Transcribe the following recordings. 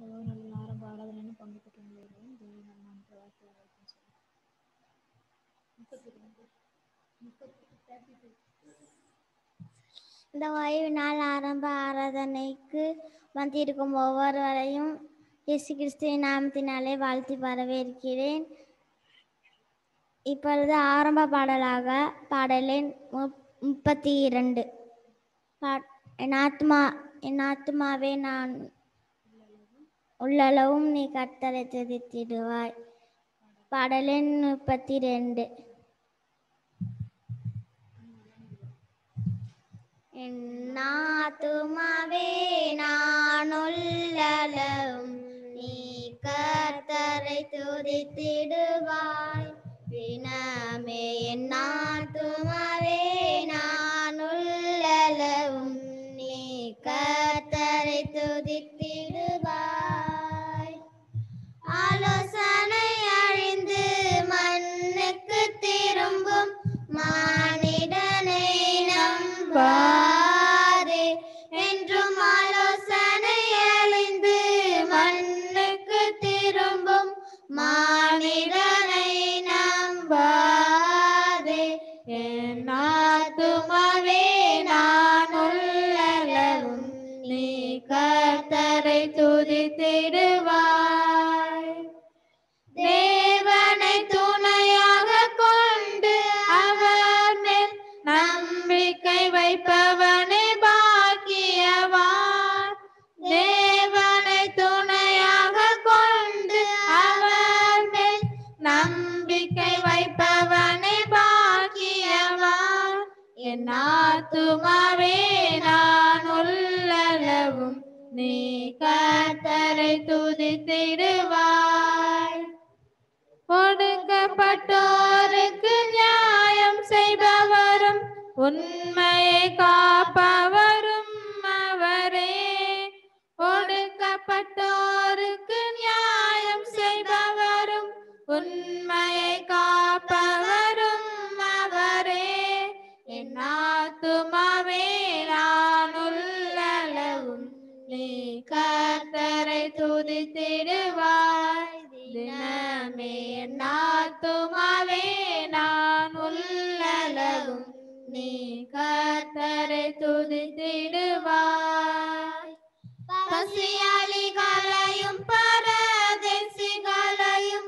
ஆரம்ப ஆராதனைன்னு பங்கு பெற்றுள்ளேன். தேவன் நாமத்தை வாழ்த்துவாராக. 32 இந்த ஓய்வு நாள் ஆரம்ப ஆராதனைக்கு வந்திருக்கும் ஒவ்வொருவரையும் இயேசு கிறிஸ்துவின் நாமத்தினாலே வாழ்த்தி வரவேற்கிறேன். இப்பொழுது ஆரம்ப பாடலாக பாடலின் 32 என் ஆத்மாவே நான் உள்ளளவும் நீ கர்த்தரை துதித்திடுவாய். பாடலின் 32. என் ஆத்துமாவே நான் உள்ளளவும் நீ கர்த்தரை துதித்திடுவாய். தினமே என் ஆத்துமாவே நான் உள்ளளவும் நீ கர்த்தரை துதித்திடுவாய். ஆலோசனை அழிந்து மண்ணுக்கு திரும்பும் மானிடனை நம்பாதே. என்றும் ஆலோசனை அழிந்து மண்ணுக்கு திரும்பும் மானிடனை நம்பாதே. என் ஆத்துமாவே நான் உள்ளளவும் நீ கர்த்தரை துதித்திடுவாய். தேவனை துணையாக கொண்டு அவர் மேல் நம்பிக்கை வைப்பவனே பாக்கியவான். தேவனை துணையாக கொண்டு அவர் மேல் நம்பிக்கை வைப்பவனே பாக்கியவான். என் ஆத்துமாவே நான் உள்ளளவும் நீ கர்த்தரை துதித்திடுவாய். ஒடுக்கப்பட்டோருக்கு நியாயம் செய்பவரும் உண்மையை காப்பவரும் அவரே. ஒடுக்கப்பட்டோருக்கு நியாயம் செய்பவரும் உண்மையை காப்பவரும் அவரே. என் ஆத்துமாவே நான் உள்ளளவும் நீ கர்த்தரை துதித்திடுவாய். தினமே என் ஆத்துமாவே நான் உள்ளளவும் நீ கர்த்தரை துதித்திடுவாய். பசியாளிகளையும் பரதேசிகளையும்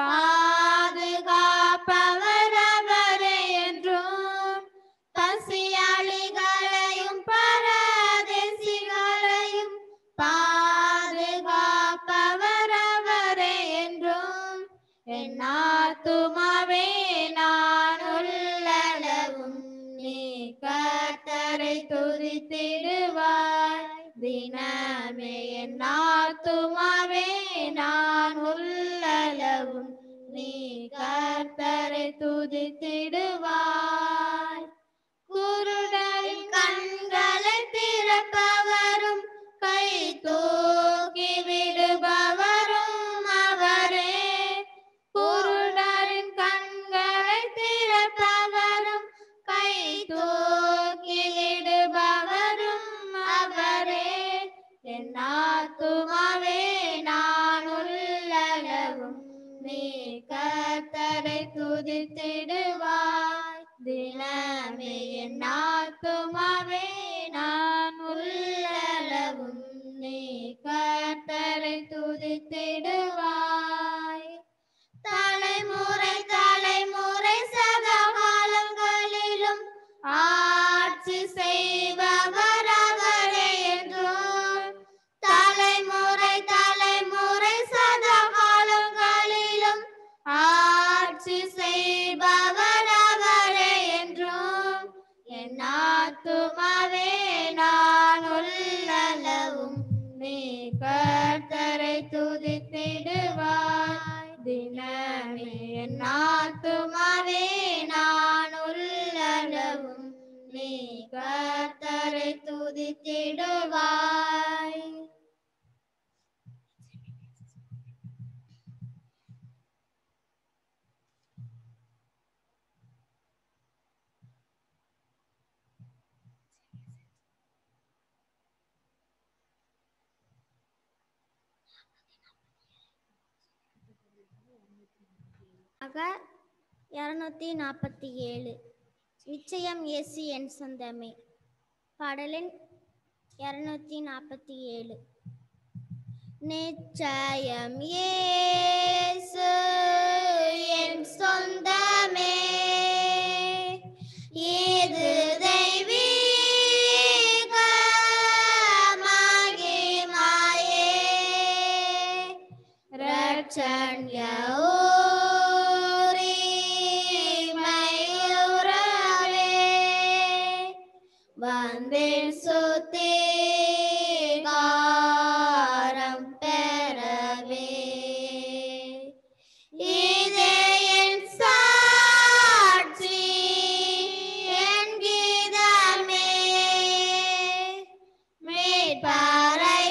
பாதுகாப்பவர் அவரே என்றும். பசியாளிகளையும் பரதேசிகளையும் பாதுகாப்பவர் அவரே என்றும். என் ஆத்துமாவே நான் உள்ளளவும் நீ கர்த்தரை துதித்திடுவாய். தினமே என் ஆத்துமாவே நான் உள்ளளவும் நீ கர்த்தரை துதித்திடுவாய். குருடரின் கண்களை திறப்பவரும் கை தூக்கி விடுபவரும் அவரே. குருடரின் கண்களை திறப்பவரும் கை தூக்கி விடுபவரும் அவரே. என் ஆத்துமாவே நான் உள்ளளவும் நீ கர்த்தரை துதித்திடுவாய். தினமே என் ஆத்துமாவே நான் உள்ளளவும் நீ கர்த்தரை துதித்திடுவாய். தலைமுறை தலைமுறை சதகாலங்களிலும் ஆட்சி செய்பவர் அவரே என்றும். தலைமுறை தலைமுறை சதகாலங்களிலும் ஆட்சி செய்பவர் அவரே என்றும். என் ஆத்துமாவே நான் உள்ளளவும் நீ கர்த்தரை துதித்திடுவாய். தினமே என் ஆத்துமாவே நான் உள்ளளவும் நீ கர்த்தரை துதித்திடுவாய். பாடலாக 247 நிச்சயம் இயேசு என் சொந்தமே. பாடலின் 247. நிச்சயம் இயேசு என் சொந்தமே, இது தெய்வீக மகிமையே, இரட்சண்ய உரிமையுறவே, வந்தேன் சுத்திகாரம் பெறவே. இதே என் சாட்சி, என் கீதமே, மீட்பரை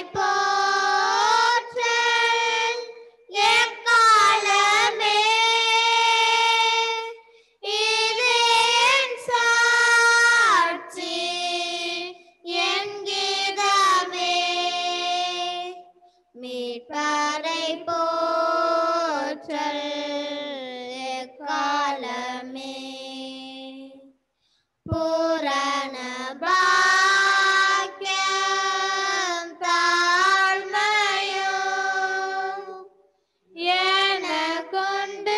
போற்றல் எக்காலமே. இதே என் சாட்சி, என் கீதமே, மீட்பரை போற்றல் எக்காலமே. பூரண பாக்கியம் தாழ்மையும் எனக்குண்டு,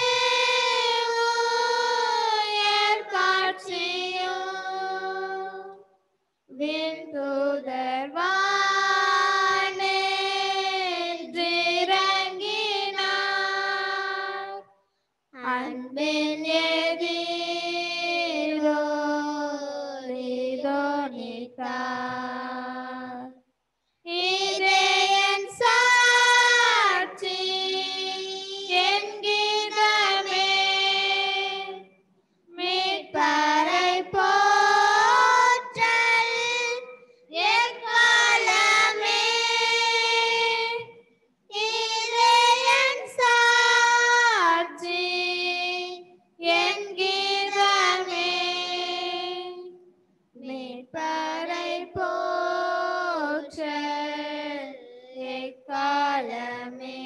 உயர் காட்சியும் விண்தூதர் வானின்றிறங்கினார், அன்பின் எதிரொலித்தார். இதே என் சாட்சி, என் கீதமே, மீட்பரை போற்றல் எக்காலமே. இதே என் சாட்சி, என் கீதமே, மீட்பரை போற்றல் எக்காலமே.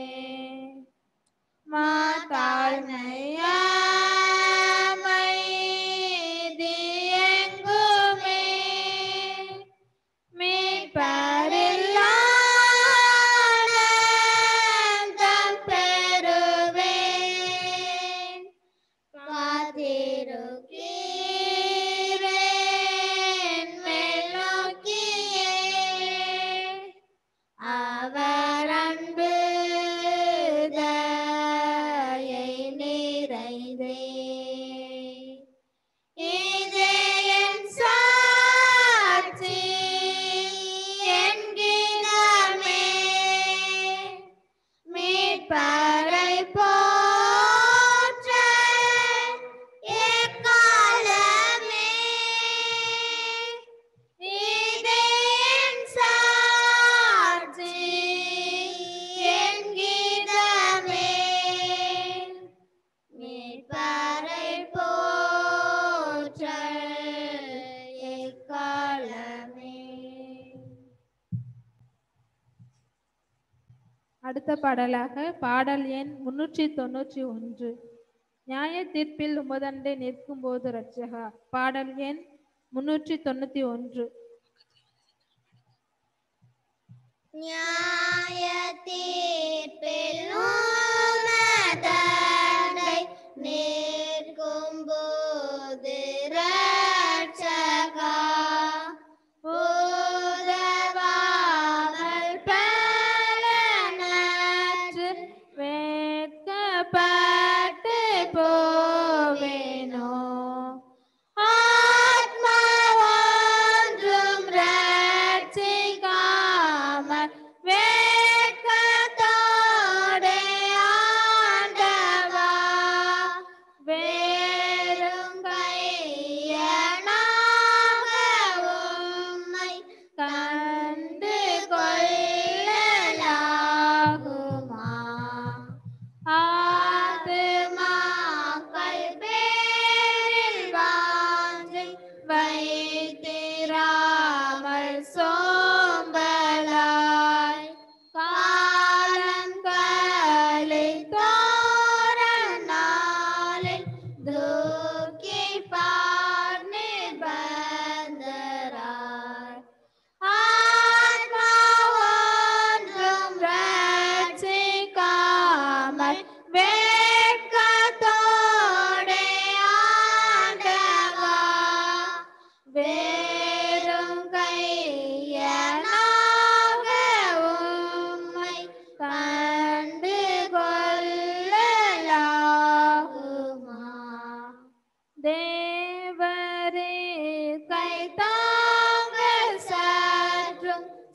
மாதாழ்மையாமை எங்குமே, மீட்பரில்லானந்தம் பெறுவேன். காத்திருக்கிறேன் மேல்நோக்கியே, அவர் அன்பு தயை நிறைந்தே. இதே என் சாட்சி, என் கீதமே, மீட்பரை போற்றல் எக்காலமே. இதே என் சாட்சி, என் கீதமே, மீட்பரை போற்றல் எக்காலமே. அடுத்த பாடலாக பாடல் எண் 391 நியாய தீர்ப்பில் உமதண்டை நிற்கும் போது ரட்சகா. பாடல் எண் 391. நியாய தீர்ப்பில் உமதண்டை நிற்கும்போது ரட்சகா, உதவாமல் பலனற்று வெட்கப்பட்டு போவேனோ, ஆத்மா ஒன்றும் ரட்சிக்காமல் வெட்கத்தோடே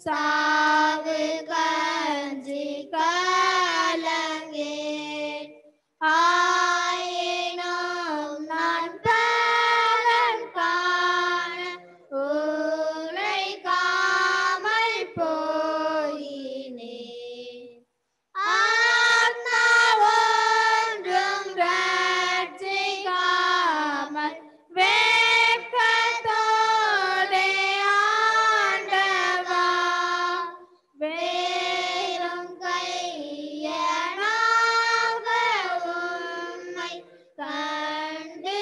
சாவு கஞ்சி கலங்கேன் ஆயினும் நான் பலன் காண உழைக்காமல் போயினேன் ஆத்மா ஒன்றும் ரட்சிக்காமல் வெட்கத்தோடே ஆண்டவா வேறும் கையனாக உம்மை கண்டு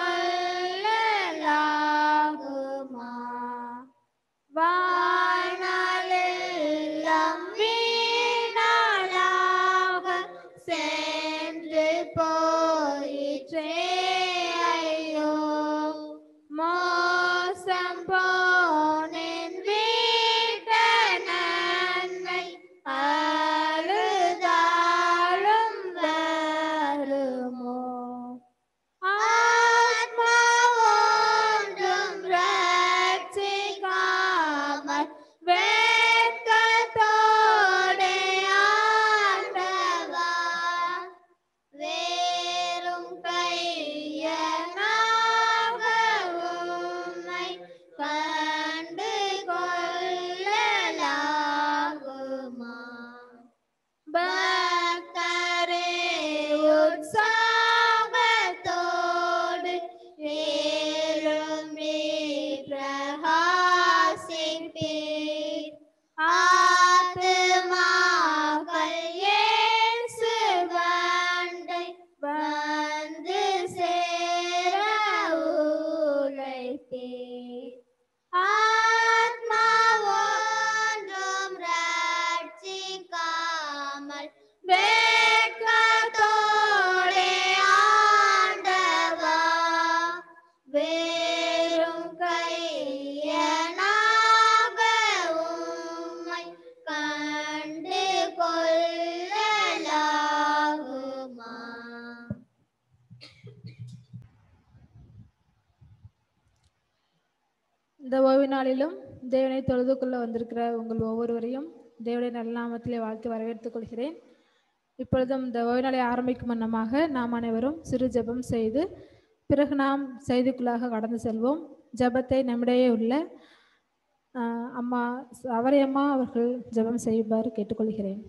கொள்ளலாகுமா வாழ்நாளெல்லாம் வீணாளாக சென்று போயிற்றே ஐயோ மோசம் போனேன் வீட்ட நன்மை அழுதாலும் வருமோ ஆத்மா ஒன்றும் ரட்சிக்காமல் வெட்கத்தோடே ஆண்டவா வேறும் கையனாக உம்மை கண்டு கொள்ளலாகுமா பக்தரே உற்சாகத்தோடு எழும்பி பிரகாசிப்பீர் ஆத்துமாக்கள் இயேசு வண்டை வந்து சேர உழைப்பீர் ஆத்மா ஒன்றும் ரட்சிக்காமல் வெட்கத்தோடே ஆண்டவா வேறும் கையனாக உம்மை கண்டு கொள்ளலாகுமா இந்த ஓய்வு நாளிலும் தேவனை தொழுது கொள்ள வந்திருக்கிற உங்கள் ஒவ்வொருவரையும் தேவனுடைய நல்ல நாமத்திலே வாழ்த்து வரவேற்றுக் கொள்கிறேன். இப்பொழுதும் இந்த ஓய்வு நாளை ஆரம்பிக்கும் வண்ணமாக நாம் அனைவரும் சிறு ஜெபம் செய்து பிறகு நாம் செய்திக்குள்ளாக கடந்து செல்வோம். ஜெபத்தை நம்மிடையே உள்ள அம்மா அவரையம்மா அவர்கள் ஜெபம் செய்யுமாறு கேட்டுக்கொள்கிறேன்.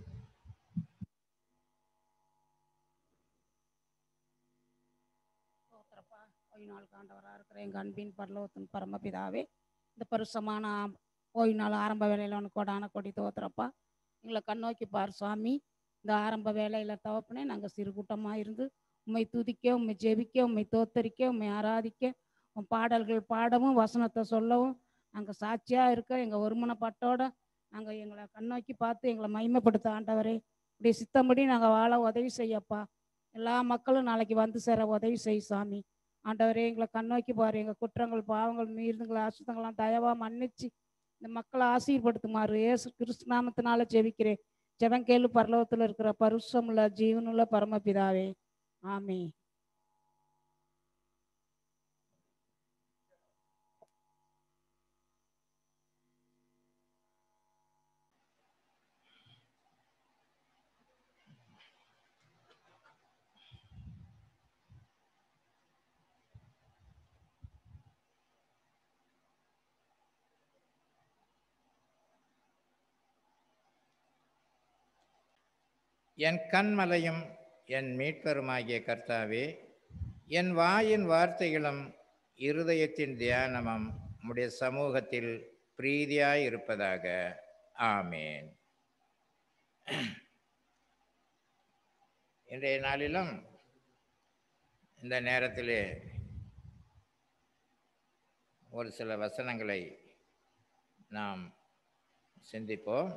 ஓய்வு நாள் காண்டவராக இருக்கிற எங்கள் அன்பின் பரலோகத்தின் பரமபிதாவே, இந்த பரிசுமான ஓய்வு நாள் ஆரம்ப வேலையில் உனக்கு கொடான கொடி தோத்துறப்பா. எங்களை கண்ணோக்கி பார் சுவாமி. இந்த ஆரம்ப வேலையில் தவப்பினே நாங்கள் சிறு கூட்டமாக இருந்து உம்மை துதிக்க, உம்மை ஜெபிக்க, உம்மை தோத்தரிக்க, உம்மை ஆராதிக்க, உன் பாடல்கள் பாடவும் வசனத்தை சொல்லவும் நாங்கள் சாட்சியாக இருக்க எங்கள் ஒருமனப்பாட்டோட நாங்கள் எங்களை கண்ணோக்கி பார்த்து எங்களை மகிமைப்படுத்த ஆண்டவரே. இப்படி சித்தம்படி நாங்கள் வாழ உதவி செய்யப்பா. எல்லா மக்களும் நாளைக்கு வந்து சேர உதவி செய் சாமி. ஆண்டவரே எங்களை கண்ணோக்கி பாரு. எங்கள் குற்றங்கள் பாவங்கள் மீறுதுங்களை அசுத்தங்கள்லாம் தயவாக மன்னிச்சு இந்த மக்களை ஆசீர்படுத்துமாறு இயேசு கிறிஸ்து நாமத்தினால ஜெபிக்கிறேன். ஜெபம் கேளு பரலோகத்தில் இருக்கிற பரிசுத்தமுள்ள ஜீவனுள்ள பரமபிதாவே, ஆமென். என் கண்மலையும் என் மீட்பருமாகிய கர்த்தாவே, என் வாயின் வார்த்தைகளும் இருதயத்தின் தியானமும் உம்முடைய சமூகத்தில் பிரீதியாய் இருப்பதாக. ஆமேன். இன்றைய நாளிலும் இந்த நேரத்திலே ஒரு சில வசனங்களை நாம் சிந்திப்போம்.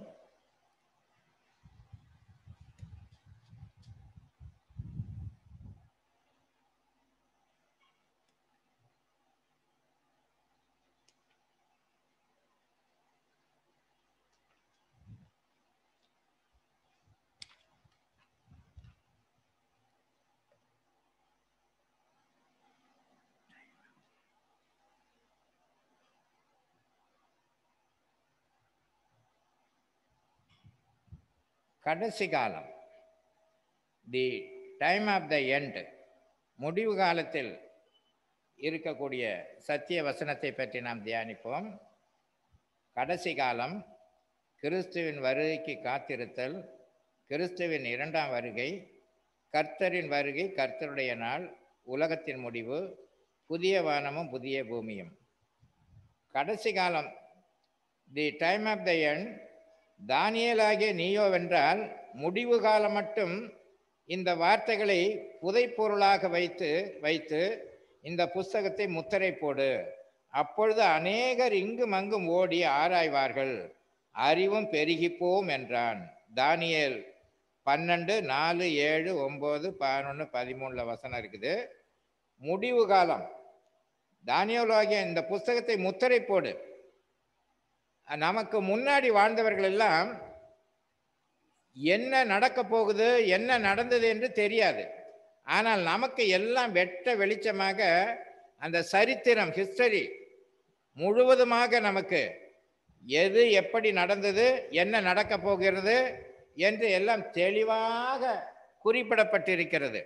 கடைசி காலம், the time of the end, முடிவு காலத்தில் இருக்கக்கூடிய சத்திய வசனத்தை பற்றி நாம் தியானிப்போம். கடைசி காலம், கிறிஸ்துவின் வருகைக்கு காத்திருத்தல், கிறிஸ்துவின் இரண்டாம் வருகை, கர்த்தரின் வருகை, கர்த்தருடைய நாள், உலகத்தின் முடிவு, புதிய வானமும் புதிய பூமியும். கடைசி காலம், the time of the end, தானியேலாகிய நீயோவென்றால் முடிவு காலம் மட்டும் இந்த வார்த்தைகளை புதைப்பொருளாக வைத்து இந்த புஸ்தகத்தை முத்திரை போடு. அப்பொழுது அநேகர் இங்கும் அங்கும் ஓடி ஆராய்வார்கள், அறிவும் பெருகிப்போம் என்றான். தானியேல் 12, 4, 7, 9, 11, 13 வசனம் இருக்குது. முடிவு காலம், தானியேலாகிய இந்த புஸ்தகத்தை முத்திரை போடு. நமக்கு முன்னாடி வாழ்ந்தவர்கள் எல்லாம் என்ன நடக்க போகுது, என்ன நடந்தது என்று தெரியாது. ஆனால் நமக்கு எல்லாம் வெட்ட வெளிச்சமாக அந்த சரித்திரம், ஹிஸ்டரி முழுவதுமாக நமக்கு எது எப்படி நடந்தது, என்ன நடக்க போகிறது என்று எல்லாம் தெளிவாக குறிப்பிடப்பட்டிருக்கிறது.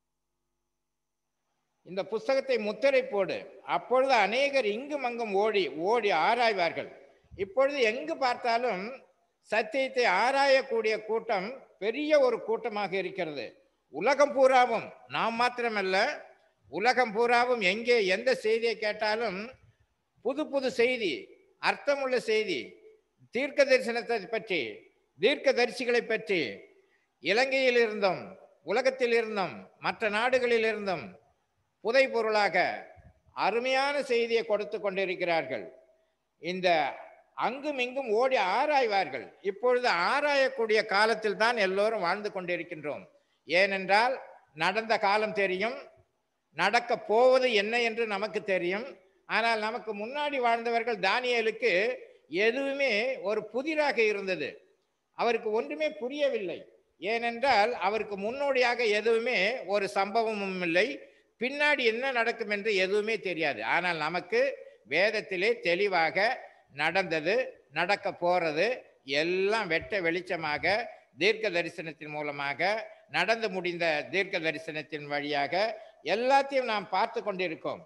இந்த புஸ்தகத்தை முத்திரை போடு, அப்பொழுது அநேகர் இங்கும் அங்கும் ஓடி ஆராய்வார்கள். இப்பொழுது எங்கு பார்த்தாலும் சத்தியத்தை ஆராயக்கூடிய கூட்டம் பெரிய ஒரு கூட்டமாக இருக்கிறது. உலகம் பூராவும், நாம் மாத்திரமல்ல, உலகம் பூராவும் எங்கே எந்த செய்தியை கேட்டாலும் புது புது செய்தி, அர்த்தமுள்ள செய்தி, தீர்க்க தரிசனத்தை பற்றி, தீர்க்க தரிசிகளை பற்றி, இலங்கையில் இருந்தும் உலகத்தில் இருந்தும் மற்ற நாடுகளில் இருந்தும் புதை பொருளாக அருமையான செய்தியை கொடுத்து கொண்டிருக்கிறார்கள். இந்த அங்கும் இங்கும் ஓடி ஆராய்வார்கள். இப்பொழுது ஆராயக்கூடிய காலத்தில் தான் எல்லோரும் வாழ்ந்து கொண்டிருக்கின்றோம். ஏனென்றால் நடந்த காலம் தெரியும், நடக்க போவது என்ன என்று நமக்கு தெரியும். ஆனால் நமக்கு முன்னாடி வாழ்ந்தவர்கள், தானியேலுக்கு எதுவுமே ஒரு புதிராக இருந்தது. அவருக்கு ஒன்றுமே புரியவில்லை. ஏனென்றால் அவருக்கு முன்னோடியாக எதுவுமே ஒரு சம்பவமும் இல்லை, பின்னாடி என்ன நடக்கும் என்று எதுவுமே தெரியாது. ஆனால் நமக்கு வேதத்திலே தெளிவாக நடந்தது, நடக்க போறது எல்லாம் வெட்ட வெளிச்சமாக தீர்க்க தரிசனத்தின் மூலமாக, நடந்து முடிந்த தீர்க்க தரிசனத்தின் வழியாக எல்லாத்தையும் நாம் பார்த்து கொண்டிருக்கோம்.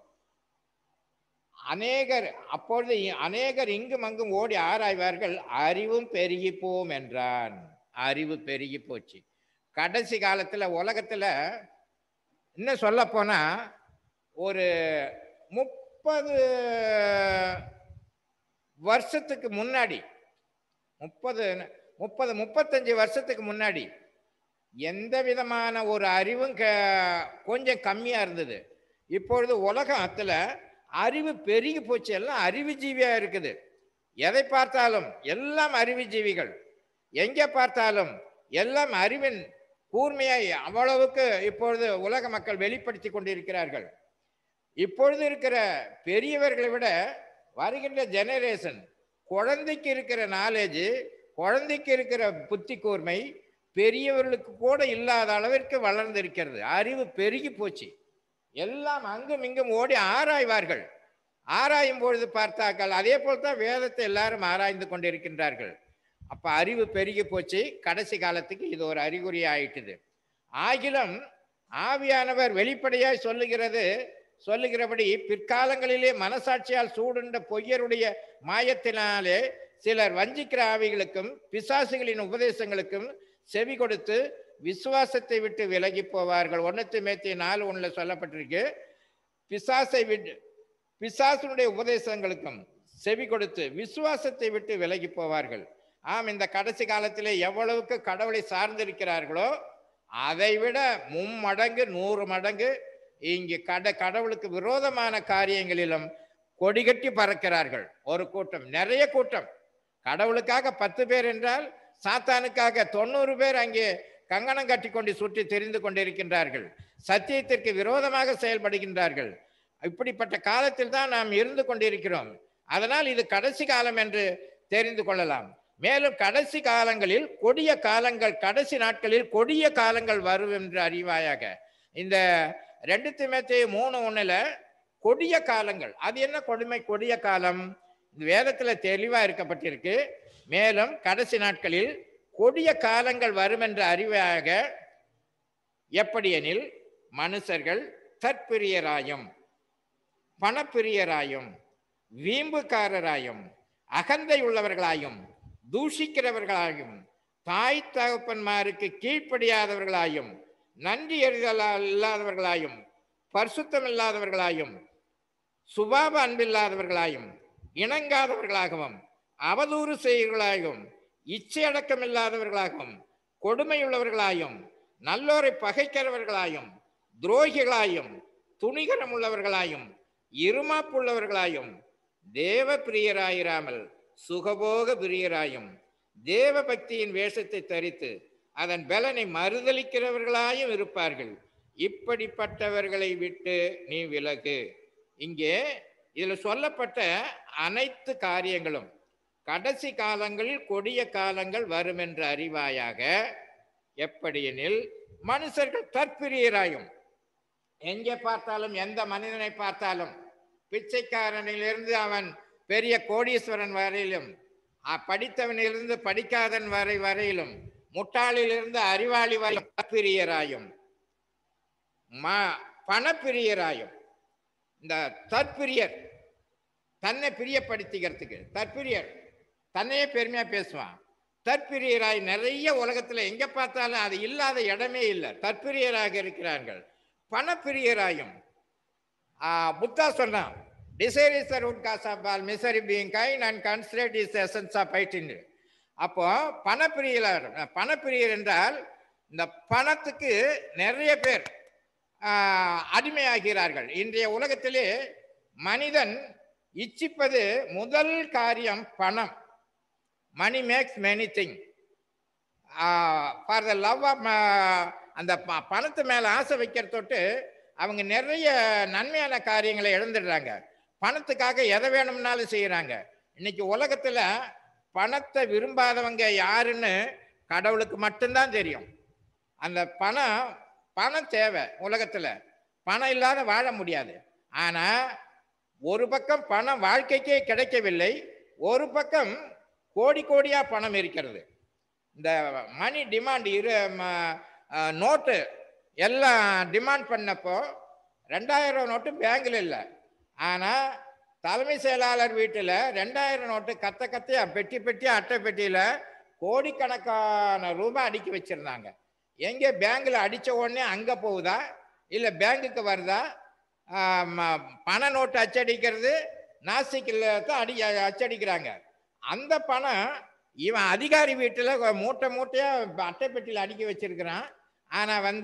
அப்பொழுது அநேகர் இங்கும் அங்கும் ஓடி ஆராய்வார்கள், அறிவும் பெருகி போம் என்றான். அறிவு பெருகி போச்சு. கடைசி காலத்துல உலகத்துல இன்னும் சொல்ல போனா ஒரு 30 வருஷத்துக்கு முன்னாடி, 35 வருஷத்துக்கு முன்னாடி எந்த விதமான ஒரு அறிவும் கொஞ்சம் கம்மியா இருந்தது. இப்பொழுது உலகத்துல அறிவு பெருகி போச்சு. எல்லாம் அறிவுஜீவியா இருக்குது. எதை பார்த்தாலும் எல்லாம் அறிவுஜீவிகள். எங்க பார்த்தாலும் எல்லாம் அறிவின் கூர்மையாய் அவ்வளவுக்கு இப்பொழுது உலக மக்கள் வெளிப்படுத்தி கொண்டிருக்கிறார்கள். இப்பொழுது இருக்கிற பெரியவர்களை விட வருகின்ற ஜெனரேஷன், குழந்தைக்கு இருக்கிற நாலேஜ், குழந்தைக்கு இருக்கிற புத்தி கூர்மை பெரியவர்களுக்கு கூட இல்லாத அளவிற்கு வளர்ந்திருக்கிறது. அறிவு பெருகி போச்சு. எல்லாம் அங்கும் இங்கும் ஓடி ஆராய்வார்கள். ஆராயும் பொழுது பார்த்தாக்கள் அதே போல்தான் வேதத்தை எல்லாரும் ஆராய்ந்து கொண்டிருக்கின்றார்கள். அப்ப அறிவு பெருகி போச்சு. கடைசி காலத்துக்கு இது ஒரு அறிகுறி ஆயிட்டுது. ஆகிலும் ஆவியானவர் வெளிப்படையாய் சொல்லுகிறபடி பிற்காலங்களிலே மனசாட்சியால் சூடுண்ட பொய்யருடைய மாயத்தினாலே சிலர் வஞ்சிக்கிற ஆவிகளுக்கும் பிசாசுகளின் உபதேசங்களுக்கும் செவி கொடுத்து விசுவாசத்தை விட்டு விலகி போவார்கள். 1 தீமோத்தேயு 4:1 சொல்லப்பட்டிருக்கு. பிசாசுடைய உபதேசங்களுக்கும் செவி கொடுத்து விசுவாசத்தை விட்டு விலகி போவார்கள். ஆம், இந்த கடைசி காலத்திலே எவ்வளவுக்கு கடவுளை சார்ந்திருக்கிறார்களோ அதை விட 3 மடங்கு 100 மடங்கு இங்கு கடவுளுக்கு விரோதமான காரியங்களிலும் கொடிகட்டி பறக்கிறார்கள். ஒரு கூட்டம், நிறைய கூட்டம். கடவுளுக்காக 10 பேர் என்றால் சாத்தானுக்காக 90 பேர் அங்கே கங்கணம் கட்டி கொண்டு சுற்றி தெரிந்து கொண்டிருக்கின்றார்கள். சத்தியத்திற்கு விரோதமாக செயல்படுகின்றார்கள். இப்படிப்பட்ட காலத்தில் தான் நாம் இருந்து கொண்டிருக்கிறோம். அதனால் இது கடைசி காலம் என்று தெரிந்து கொள்ளலாம். மேலும் கடைசி காலங்களில் கொடிய காலங்கள், கடைசி நாட்களில் கொடிய காலங்கள் வரும் என்று அறிவாயாக. இந்த 2 தீமோத்தேயு 3:1 கொடிய காலங்கள். அது என்ன கொடுமை கொடிய காலம்? இந்த வேதத்துல தெளிவா இருக்கப்பட்டிருக்கு. மேலும் கடைசி நாட்களில் கொடிய காலங்கள் வரும் என்ற அறிவாக, எப்படியெனில் மனுஷர்கள் தற்பிரியராயும் பணப்பிரியராயும் வீம்புக்காரராயும் அகந்தை உள்ளவர்களாயும் தூஷிக்கிறவர்களாயும் தாய் தகப்பன்மாருக்கு கீழ்ப்படியாதவர்களாயும் நன்றி இல்லாதவர்களாயும் பரிசுத்தம் இல்லாதவர்களாயும் சுபாவ அன்பில்லாதவர்களாயும் இணங்காதவர்களாகவும் அவதூறு செய்கிறவர்களாகவும் இச்சையடக்கம் இல்லாதவர்களாகவும் கொடுமையுள்ளவர்களாயும் நல்லோரை பகைக்கிறவர்களாயும் துரோகிகளாயும் துணிகரம் உள்ளவர்களாயும் இருமாப்புள்ளவர்களாயும் தேவ பிரியராயிராமல் சுகபோக பிரியராயும் தேவ பக்தியின் வேஷத்தை தரித்து அதன் பலனை மறுதலிக்கிறவர்களாயும் இருப்பார்கள். இப்படிப்பட்டவர்களை விட்டு நீ விலகு. இங்கே இதில் சொல்லப்பட்ட அனைத்து காரியங்களும் கடைசி காலங்களில் கொடிய காலங்கள் வரும் என்று அறிவாயாக, எப்படியெனில் மனுஷர்கள் தற்பிரியராயும், எங்கே பார்த்தாலும் எந்த மனிதனை பார்த்தாலும் பிச்சைக்காரனிலிருந்து அவன் பெரிய கோடீஸ்வரன் வரையிலும், படித்தவனிலிருந்து படிக்காதன் வரையிலும், முட்டாளிலிருந்து அறிவாளி வரை தற்பிரியராயும் பணப்பிரியராயும். இந்த தற்பிரியர் தன்னை பிரியப்படுத்திக்கிறதுக்கு, தற்பிரியர் தன்னையே பெருமையா பேசுவான். தற்பிரியராய் நிறைய உலகத்துல எங்க பார்த்தாலும் அது இல்லாத இடமே இல்லை. தற்பிரியராக இருக்கிறார்கள். பணப்பிரியராயும், புத்தா சொன்னான், desire is the root cause of all misery, being kind and considerate is the essence of piety. அப்போ பணப்பிரியர் என்றால் இந்த பணத்துக்கு நிறைய பேர் அடிமையாகிறார்கள். இன்றைய உலகத்திலே மனிதன் இச்சிப்பது முதல் காரியம் பணம். Money makes many thing. For the love of, அந்த பணத்து மேலே ஆசை வைக்கிறதொட்டு அவங்க நிறைய நன்மையான காரியங்களை இழந்துடுறாங்க. பணத்துக்காக எதை வேணும்னாலும் செய்கிறாங்க. இன்னைக்கு உலகத்தில் பணத்தை விரும்பாதவங்க யாருன்னு கடவுளுக்கு மட்டும்தான் தெரியும். அந்த பணம் தேவை. உலகத்தில் பணம் இல்லாத வாழ முடியாது. ஆனால் ஒரு பக்கம் பணம் வாழ்க்கைக்கே கிடைக்கவில்லை, ஒரு பக்கம் கோடி கோடியாக பணம் இருக்கிறது. இந்த மணி டிமாண்ட் நோட்டு எல்லாம் டிமாண்ட் பண்ணப்போ 2000 நோட்டு பேங்கில் இல்லை. ஆனால் தலைமை செயலாளர் வீட்டில் 2000 நோட்டு கத்தையா பெட்டியாக அட்டை பெட்டியில் கோடிக்கணக்கான ரூபாய் அடுக்கி வச்சுருந்தாங்க. எங்கே பேங்கில் அடித்த உடனே அங்கே போகுதா இல்லை பேங்குக்கு வருதா? பண நோட்டு அச்சடிக்கிறது நாசிக்கில் தான் அச்சடிக்கிறாங்க. அந்த பணம் இவன் அதிகாரி வீட்டில் மூட்டையாக அட்டை பெட்டியில் அடுக்கி வச்சிருக்கிறான். ஆனால்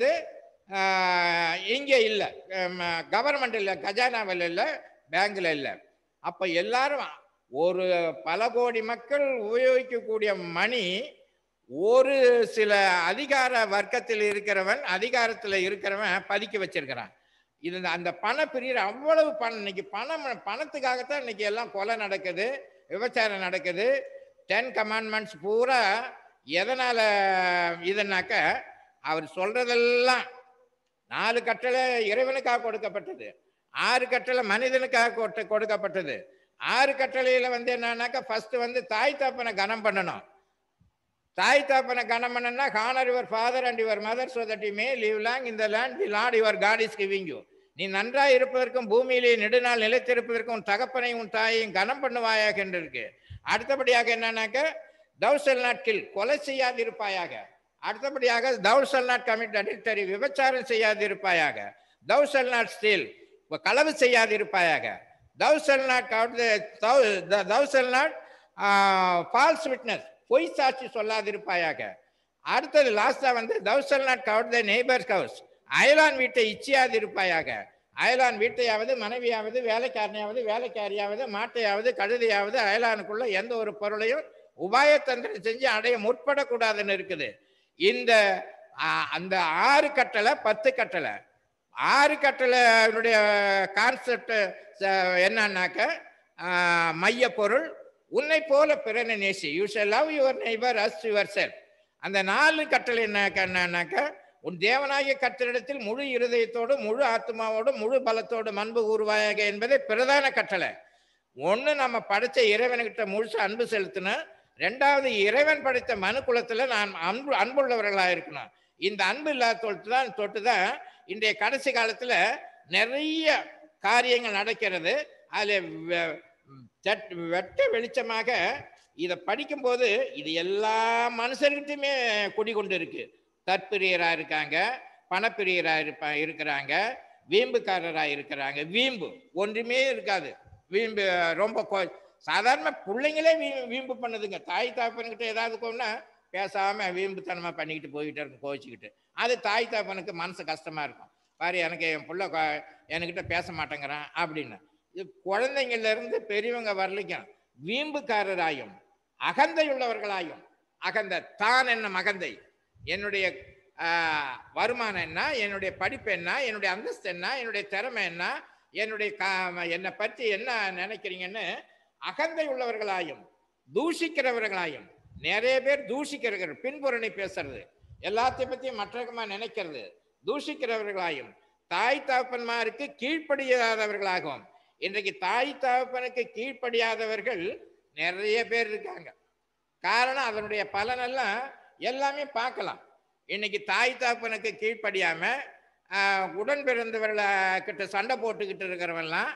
இங்கே இல்லை, கவர்மெண்ட் இல்லை, கஜானாவில் இல்லை, பேங்கில் இல்லை. அப்போ எல்லாரும் ஒரு பல கோடி மக்கள் உபயோகிக்கக்கூடிய மணி ஒரு சில அதிகார வர்க்கத்தில் இருக்கிறவன், அதிகாரத்தில் இருக்கிறவன் பதுக்கி வச்சிருக்கிறான். இது அந்த பணப்பிரியர் அவ்வளவு பணம். இன்னைக்கு பணத்துக்காகத்தான் இன்னைக்கு எல்லாம் கொலை நடக்குது, விபச்சாரம் நடக்குது. 10 commandments பூரா எதனால இதுனாக்க, அவர் சொல்றதெல்லாம் 4 கட்டளை இறைவனுக்காக கொடுக்கப்பட்டது, 6 கட்டளை மனிதனுக்காக கொடுக்கப்பட்டது. 6 கட்டளையில என்னன்னாக்கா, ஃபர்ஸ்ட் தாய் தகப்பனை கனம் பண்ணணும். தாய் தகப்பனை கனம் பண்ணணும்னா, honour your father and your mother so that you may live long in the land the Lord your God is giving you. நீ நன்றாய் இருப்பதற்கும் பூமியிலே நெடுநாள் நிலைத்திருப்பதற்கும் உன் தகப்பனையும் உன் தாயையும் கனம் பண்ணுவாயாக என்று இருக்கு. அடுத்தபடியாக என்னன்னாக்க, thou shalt not kill, கொலை செய்யாதிருப்பாயாக. அடுத்தபடியாக thou shalt not commit adultery, விபச்சாரம் செய்யாதிருப்பாயாக. thou shalt not steal, களவு செய்யாதிருப்பாயாக. thou shalt not false witness, பொய் சாட்சி சொல்லாதிருப்பாயாக. அடுத்தது லாஸ்டா thou shalt not covet thy neighbor's house, அயலான் வீட்டை இச்சியாதிருப்பாயாக. அயலான் வீட்டையாவது மனைவியாவது வேலைக்காரனையாவது வேலைக்காரியாவது மாட்டையாவது கழுதையாவது அயலானுக்குள்ள எந்த ஒரு பொருளையும் உபாயத்தந்திரம் செஞ்சு அடைய முற்படக்கூடாதுன்னு இருக்குது. அந்த 6 கட்டளை 10 கட்டளை. 6 கட்டளைடைய கான்செப்ட் என்னன்னாக்க, மைய பொருள் உன்னை போல பிறனை நேசி, you shall love your neighbour as yourself. அந்த 4 கட்டளை என்னன்னாக்க, உன் தேவனாகிய கர்த்தரிடத்தில் முழு இருதயத்தோடு முழு ஆத்மாவோடு முழு பலத்தோடு அன்பு கூறுவாயாக என்பதே பிரதான கட்டளை. ஒன்று, நம்ம படைச்ச இறைவன்கிட்ட முழுசு அன்பு செலுத்தின. ரெண்டாவது இறைவன் படைத்த மனு குலத்துல நான் அன்புள்ளவர்களா இருக்கணும். இந்த அன்பு இல்லாத தொட்டுதான் இன்றைய கடைசி காலத்துல நிறைய காரியங்கள் நடக்கிறது. அதுல வெட்ட வெளிச்சமாக இதை படிக்கும்போது இது எல்லா மனுஷர்கிட்டையுமே குடிகொண்டு இருக்கு. தற்பிரியரா இருக்காங்க, பணப்பிரியரா இருக்கிறாங்க, வீம்புக்காரராக இருக்கிறாங்க. வீம்பு ஒன்றுமே இருக்காது. வீம்பு ரொம்ப சாதாரண பிள்ளைங்களே வீம்பு பண்ணுதுங்க. தாய் தாப்பன்கிட்ட ஏதாவது போனா பேசாம வீம்புத்தனமா பண்ணிக்கிட்டு போய்கிட்டே இருக்கும், கோவிச்சுக்கிட்டு. அது தாய் தாப்பனுக்கு மனசு கஷ்டமா இருக்கும். பாரு, எனக்கு என் பிள்ளை என்கிட்ட பேச மாட்டேங்கிறான் அப்படின்னு. இது குழந்தைங்கள்ல இருந்து பெரியவங்க வரலைக்கும் வீம்புக்காரராயும் அகந்தை உள்ளவர்களாயும், அகந்தை தான் என்ன மகந்தை, என்னுடைய வருமானம் என்ன, என்னுடைய படிப்பு என்ன, என்னுடைய அந்தஸ்து என்ன, என்னுடைய திறமை என்ன, என்னுடைய என்னை பற்றி என்ன நினைக்கிறீங்கன்னு அகந்தை உள்ளவர்களாயும் தூஷிக்கிறவர்களாயும். நிறைய பேர் தூஷிக்கிறவர்கள், பின்புறணி பேசுறது, எல்லாத்தையும் பற்றியும் மற்றமா நினைக்கிறது, தூஷிக்கிறவர்களாயும் தாய் தகப்பன்மாருக்கு கீழ்ப்படியாதவர்களாகவும். இன்றைக்கு தாய் தகப்பனுக்கு கீழ்ப்படியாதவர்கள் நிறைய பேர் இருக்காங்க. காரணம் அதனுடைய பலனெல்லாம் எல்லாமே பார்க்கலாம். இன்னைக்கு தாய் தகப்பனுக்கு கீழ்ப்படியாம உடன் பிறந்தவர்கிட்ட சண்டை போட்டுக்கிட்டு இருக்கிறவெல்லாம்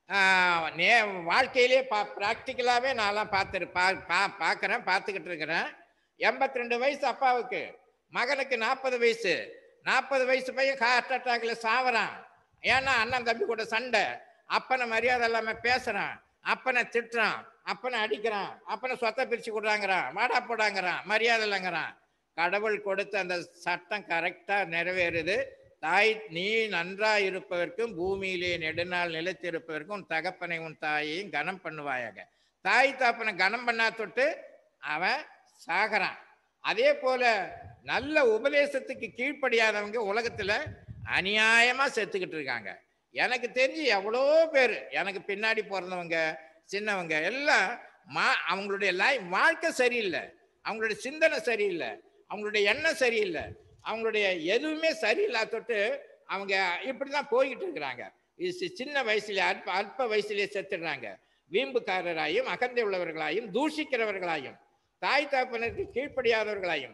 வாழ்க்கையிலே ப்ராக்டிக்கலாகவே நான்லாம் பார்த்துக்கிட்டு இருக்கிறேன். 82 வயசு அப்பாவுக்கு, மகனுக்கு 40 வயசு. 40 வயசு பையன் ஹார்ட் அட்டாக்ல சாவறான். ஏன்னா அண்ணன் தம்பி கூட சண்டை, அப்பனை மரியாதை இல்லாம பேசுறான், அப்பனை திட்டுறான், அப்பனை அடிக்கிறான், அப்பனை சொத்தை பிரிச்சு கொடுறாங்கிறான், வாடா போடாங்கிறான், மரியாதை இல்லைங்கிறான். கடவுள் கொடுத்த அந்த சட்டம் கரெக்டா நிறைவேறுது. தாய் நீ நன்றா இருப்பதற்கும் பூமியிலே நெடுநாள் நிலைத்திருப்பதற்கும் உன் தகப்பனை உன் தாயையும் கனம் பண்ணுவாயாக. தாய் தாப்பனை கனம் பண்ணா தொட்டு அவன் சாகிறான். அதே போல நல்ல உபதேசத்துக்கு கீழ்ப்படியாதவங்க உலகத்துல அநியாயமா செத்துக்கிட்டு இருக்காங்க. எனக்கு தெரிஞ்சு எவ்வளோ பேர், எனக்கு பின்னாடி பிறந்தவங்க சின்னவங்க எல்லாம் அவங்களுடைய வாழ்க்கை சரியில்லை, அவங்களுடைய சிந்தனை சரியில்லை, அவங்களுடைய எண்ணம் சரியில்லை, அவங்களுடைய எதுவுமே சரியில்லா தொட்டு அவங்க இப்படிதான் போய்கிட்டு இருக்கிறாங்க. சின்ன வயசுல அல்ப வயசுலயே செத்துடுறாங்க. வீம்புக்காரராயும் அகந்தை உள்ளவர்களாயும் தூஷிக்கிறவர்களாயும் தாய் தகப்பனுக்கு கீழ்ப்படியாதவர்களாயும்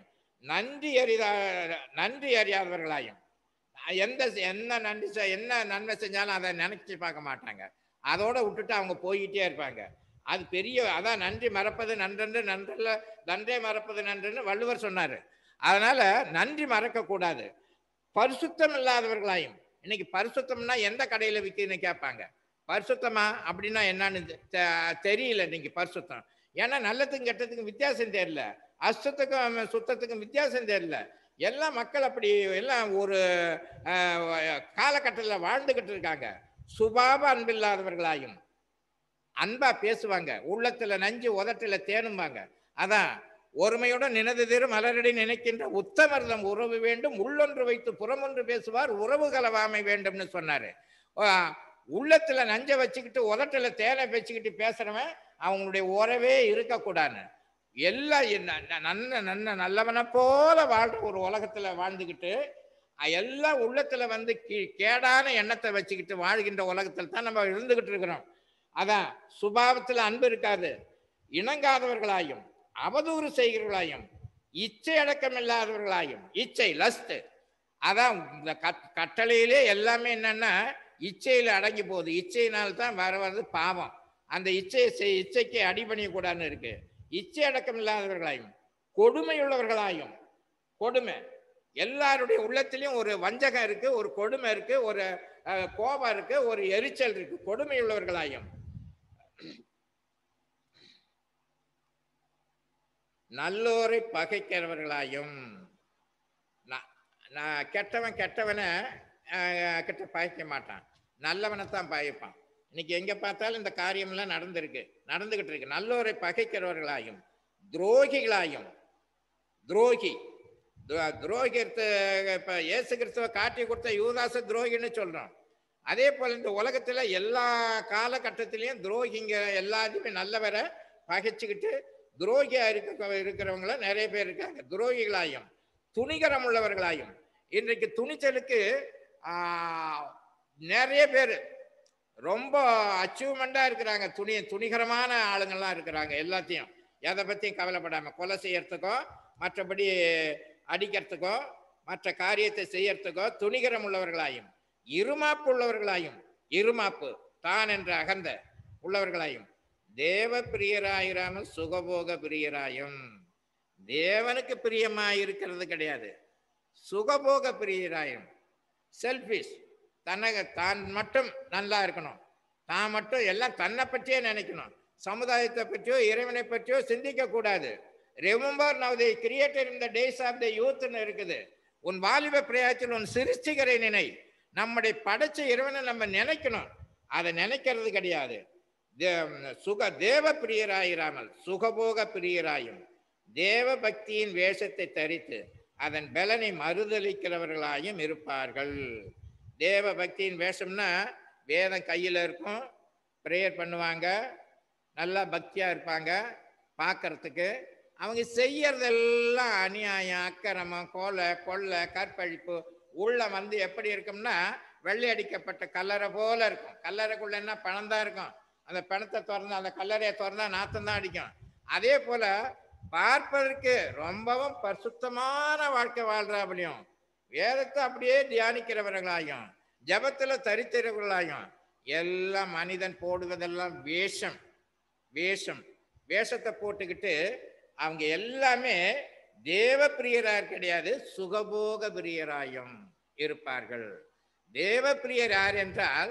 நன்றி அறியாதவர்களாயும் என்ன நன்மை செஞ்சாலும் அதை நினைச்சு பார்க்க மாட்டாங்க. அதோட விட்டுட்டு அவங்க போய்கிட்டே இருப்பாங்க. அது பெரிய அதான் நன்றி மறப்பது நன்றென்று, நன்றல்ல நன்றே மறப்பது நன்றுன்னு வள்ளுவர் சொன்னாரு. அதனால நன்றி மறக்க கூடாது. பரிசுத்தம் இல்லாதவர்களாயும், இன்னைக்கு பரிசுத்தம்னா எந்த கடையில விற்குதுன்னு கேட்பாங்க. பரிசுத்தமா அப்படின்னா என்னன்னு தெரியல இன்னைக்கு பரிசுத்தம். ஏன்னா நல்லதுக்கும் கெட்டதுக்கும் வித்தியாசம் தெரியல, அசுத்தத்துக்கும் சுத்தத்துக்கும் வித்தியாசம் தெரியல. எல்லாம் மக்கள் அப்படி எல்லாம் ஒரு காலகட்டத்தில் வாழ்ந்துகிட்டு இருக்காங்க. சுபாவ அன்பில்லாதவர்களாயும், அன்பா பேசுவாங்க, உள்ளத்துல நஞ்சு உதட்டுல தேனும்பாங்க. அதான் ஒருமையுடன் நினது மலரடி நினைக்கின்ற உத்தமர்தம் உறவு வேண்டும், உள்ளொன்று வைத்து புறமொன்று பேசுவார் உறவு கலவாமை வேண்டும்னு சொன்னாரு. உள்ளத்துல நஞ்ச வச்சுக்கிட்டு உதட்டுல தேனை வச்சுக்கிட்டு பேசுறவன் அவங்களுடைய உறவே இருக்கக்கூடாது. எல்லாம் நல்லவனை போல வாழ்ற ஒரு உலகத்துல வாழ்ந்துக்கிட்டு எல்லாம் உள்ளத்துல வந்து கேடான எண்ணத்தை வச்சுக்கிட்டு வாழ்கின்ற உலகத்துல தான் நம்ம இருந்துகிட்டு இருக்கிறோம். அதான் சுபாவத்துல அன்பு இருக்காது, இணங்காதவர்களாயும் அவதூறு செய்கிறவர்களாயும் இச்சை அடக்கம் இல்லாதவர்களாயும், இச்சை லஸ்ட். அதான் இந்த கட்டளையிலே எல்லாமே என்னன்னா இச்சையில அடங்கி போகுது. இச்சையினால்தான் வருவது பாவம். அந்த இச்சைக்கு அடிபணிய கூடாதுன்னு இருக்கு. இச்சை அடக்கம் இல்லாதவர்களாயும் கொடுமையுள்ளவர்களாயும், கொடுமை எல்லாருடைய உள்ளத்திலையும் ஒரு வஞ்சகம் இருக்கு, ஒரு கொடுமை இருக்கு, ஒரு கோபம் இருக்கு, ஒரு எரிச்சல் இருக்கு. கொடுமையுள்ளவர்களாயும் நல்லோரை பகைக்கிறவர்களாயும். நான் கெட்டவனை கிட்ட பகைக்க மாட்டான், நல்லவனைத்தான் பகைப்பான். இன்னைக்கு எங்க பார்த்தாலும் இந்த காரியம்லாம் நடந்துகிட்டு இருக்கு. நல்லோரை பகைக்கிறவர்களாயும் துரோகிகளாயும். துரோகி இப்ப இயேசு கிறிஸ்துவ காட்டி கொடுத்த யூதாச துரோகின்னு சொல்றோம். அதே போல இந்த உலகத்துல எல்லா காலகட்டத்திலையும் துரோகிங்க எல்லாத்தையுமே நல்லவரை பகைச்சுக்கிட்டு துரோகியா இருக்கிறவங்கள நிறைய பேர் இருக்காங்க. துரோகிகளாயும் துணிகரம் உள்ளவர்களாயும். இன்றைக்கு துணிச்சலுக்கு நிறைய பேர் ரொம்ப அச்சீவ்மெண்டா இருக்கிறாங்க. துணிகரமான ஆளுங்கள்லாம் இருக்கிறாங்க. எல்லாத்தையும் எதை பற்றியும் கவலைப்படாமல் கொலை செய்யறதுக்கோ மற்றபடி அடிக்கிறதுக்கோ மற்ற காரியத்தை செய்யறதுக்கோ துணிகரம் உள்ளவர்களாயும் இருமாப்பு உள்ளவர்களாயும் இருமாப்பு தான் என்ற அகந்த உள்ளவர்களாயும் தேவ பிரியராயிராமல் சுகபோக பிரியராயும். தேவனுக்கு பிரியமாய் இருக்கிறது கிடையாது, சுகபோக பிரியராயும். செல்ஃபிஷ், தான் மட்டும் நல்லா இருக்கணும், தான் மட்டும் எல்லாம் தன்னை பற்றியே நினைக்கணும், சமுதாயத்தை பற்றியோ இறைவனை பற்றியோ சிந்திக்க கூடாது. Remember now the creator in the days of the யூத்னு இருக்குது. உன் வாலிப பிரயாத்தில் உன் சிருஷ்டிகரை நினை. நம்முடைய படைச்ச இறைவனை நம்ம நினைக்கணும், அதை நினைக்கிறது கிடையாது. தேவ பிரியராயிராமல் சுகபோக பிரியராயும் தேவ பக்தியின் வேஷத்தை தரித்து அதன் பலனை மறுதளிக்கிறவர்களாயும் இருப்பார்கள். தேவ பக்தியின் வேஷம்னா வேதம் கையில் இருக்கும், ப்ரேயர் பண்ணுவாங்க, நல்லா பக்தியாக இருப்பாங்க பார்க்கறதுக்கு. அவங்க செய்யறதெல்லாம் அநியாயம், அக்கிரமம், கொலை, கற்பழிப்பு. உள்ள வந்து எப்படி இருக்கும்னா வெள்ளை அடிக்கப்பட்ட கல்லறை போல இருக்கும். கல்லறைக்குள்ள என்ன பணம் தான் இருக்கும். அந்த பணத்தை திறந்து அந்த கல்லறையை திறந்தா நாத்தம் தான் அடிக்கும். அதே போல பார்ப்பதற்கு ரொம்பவும் பரிசுத்தமான வாழ்க்கை வாழ்றாபடியும் வேதத்தை அப்படியே தியானிக்கிறவர்களாயும் ஜபத்துல தரித்திரவர்களாயும் எல்லாம் மனிதன் போடுவதெல்லாம் வேஷம். வேஷத்தை போட்டுக்கிட்டு அவங்க எல்லாமே தேவ பிரியரார் கிடையாது, சுகபோக பிரியராயும் இருப்பார்கள். தேவ பிரியர் யார் என்றால்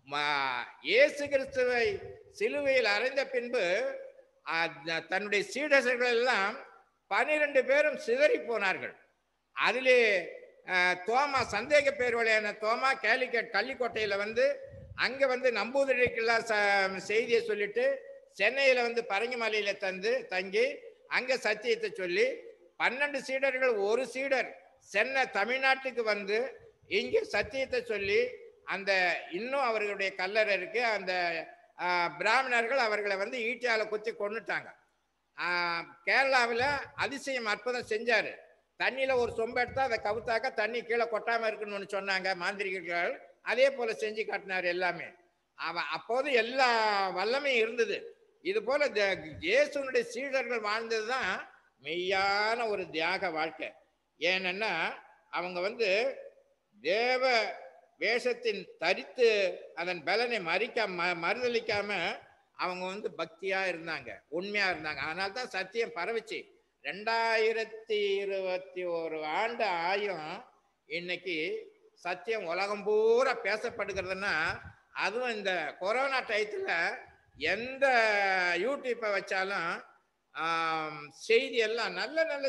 இயேசு கிறிஸ்துவை சிலுவையில் அறைந்த பின்பு தன்னுடைய சீடர்கள் எல்லாம் 12 பேரும் சிதறி போனார்கள். அதிலே தோமா, சந்தேக பேர்வழியான தோமா கேலிக்கட் கள்ளிக்கோட்டையில வந்து அங்க வந்து நம்பூதிரிக்கெல்லாம் செய்தியை சொல்லிட்டு சென்னையில வந்து பரங்கிமலையில தங்கி அங்க சத்தியத்தை சொல்லி 12 சீடர்கள் ஒரு சீடர் சென்னை தமிழ்நாட்டுக்கு வந்து இங்கே சத்தியத்தை சொல்லி அந்த இன்னும் அவர்களுடைய கல்லறை இருக்கு. அந்த பிராமணர்கள் அவர்களை வந்து ஈட்டியால குத்தி கொண்டுட்டாங்க. கேரளாவில் அதிசயம் அற்புதம் செஞ்சாரு. தண்ணியில ஒரு சொம்பு எடுத்தா அதை கவுத்தாக்க தண்ணி கீழே கொட்டாம இருக்குன்னு சொன்னாங்க மாந்திரிகர்கள். அதே போல செஞ்சு காட்டினார் எல்லாமே. அப்போது எல்லா வல்லமையும் இருந்தது. இது போல இயேசுனுடைய சீடர்கள் வாழ்ந்ததுதான் மெய்யான ஒரு தியாக வாழ்க்கை. ஏன்னா அவங்க வந்து தேவ வேஷத்தின் தரித்து அதன் பலனை மறுதளிக்காம அவங்க வந்து பக்தியா இருந்தாங்க, உண்மையா இருந்தாங்க. அதனால தான் சத்தியம் பரவிச்சு. 2021 ஆண்டு ஆயும் இன்னைக்கு சத்தியம் உலகம் பூரா பேசப்படுகிறதுனா அதுவும் இந்த கொரோனா டயத்துல எந்த யூடியூப்பை வச்சாலும் செய்தி எல்லாம் நல்ல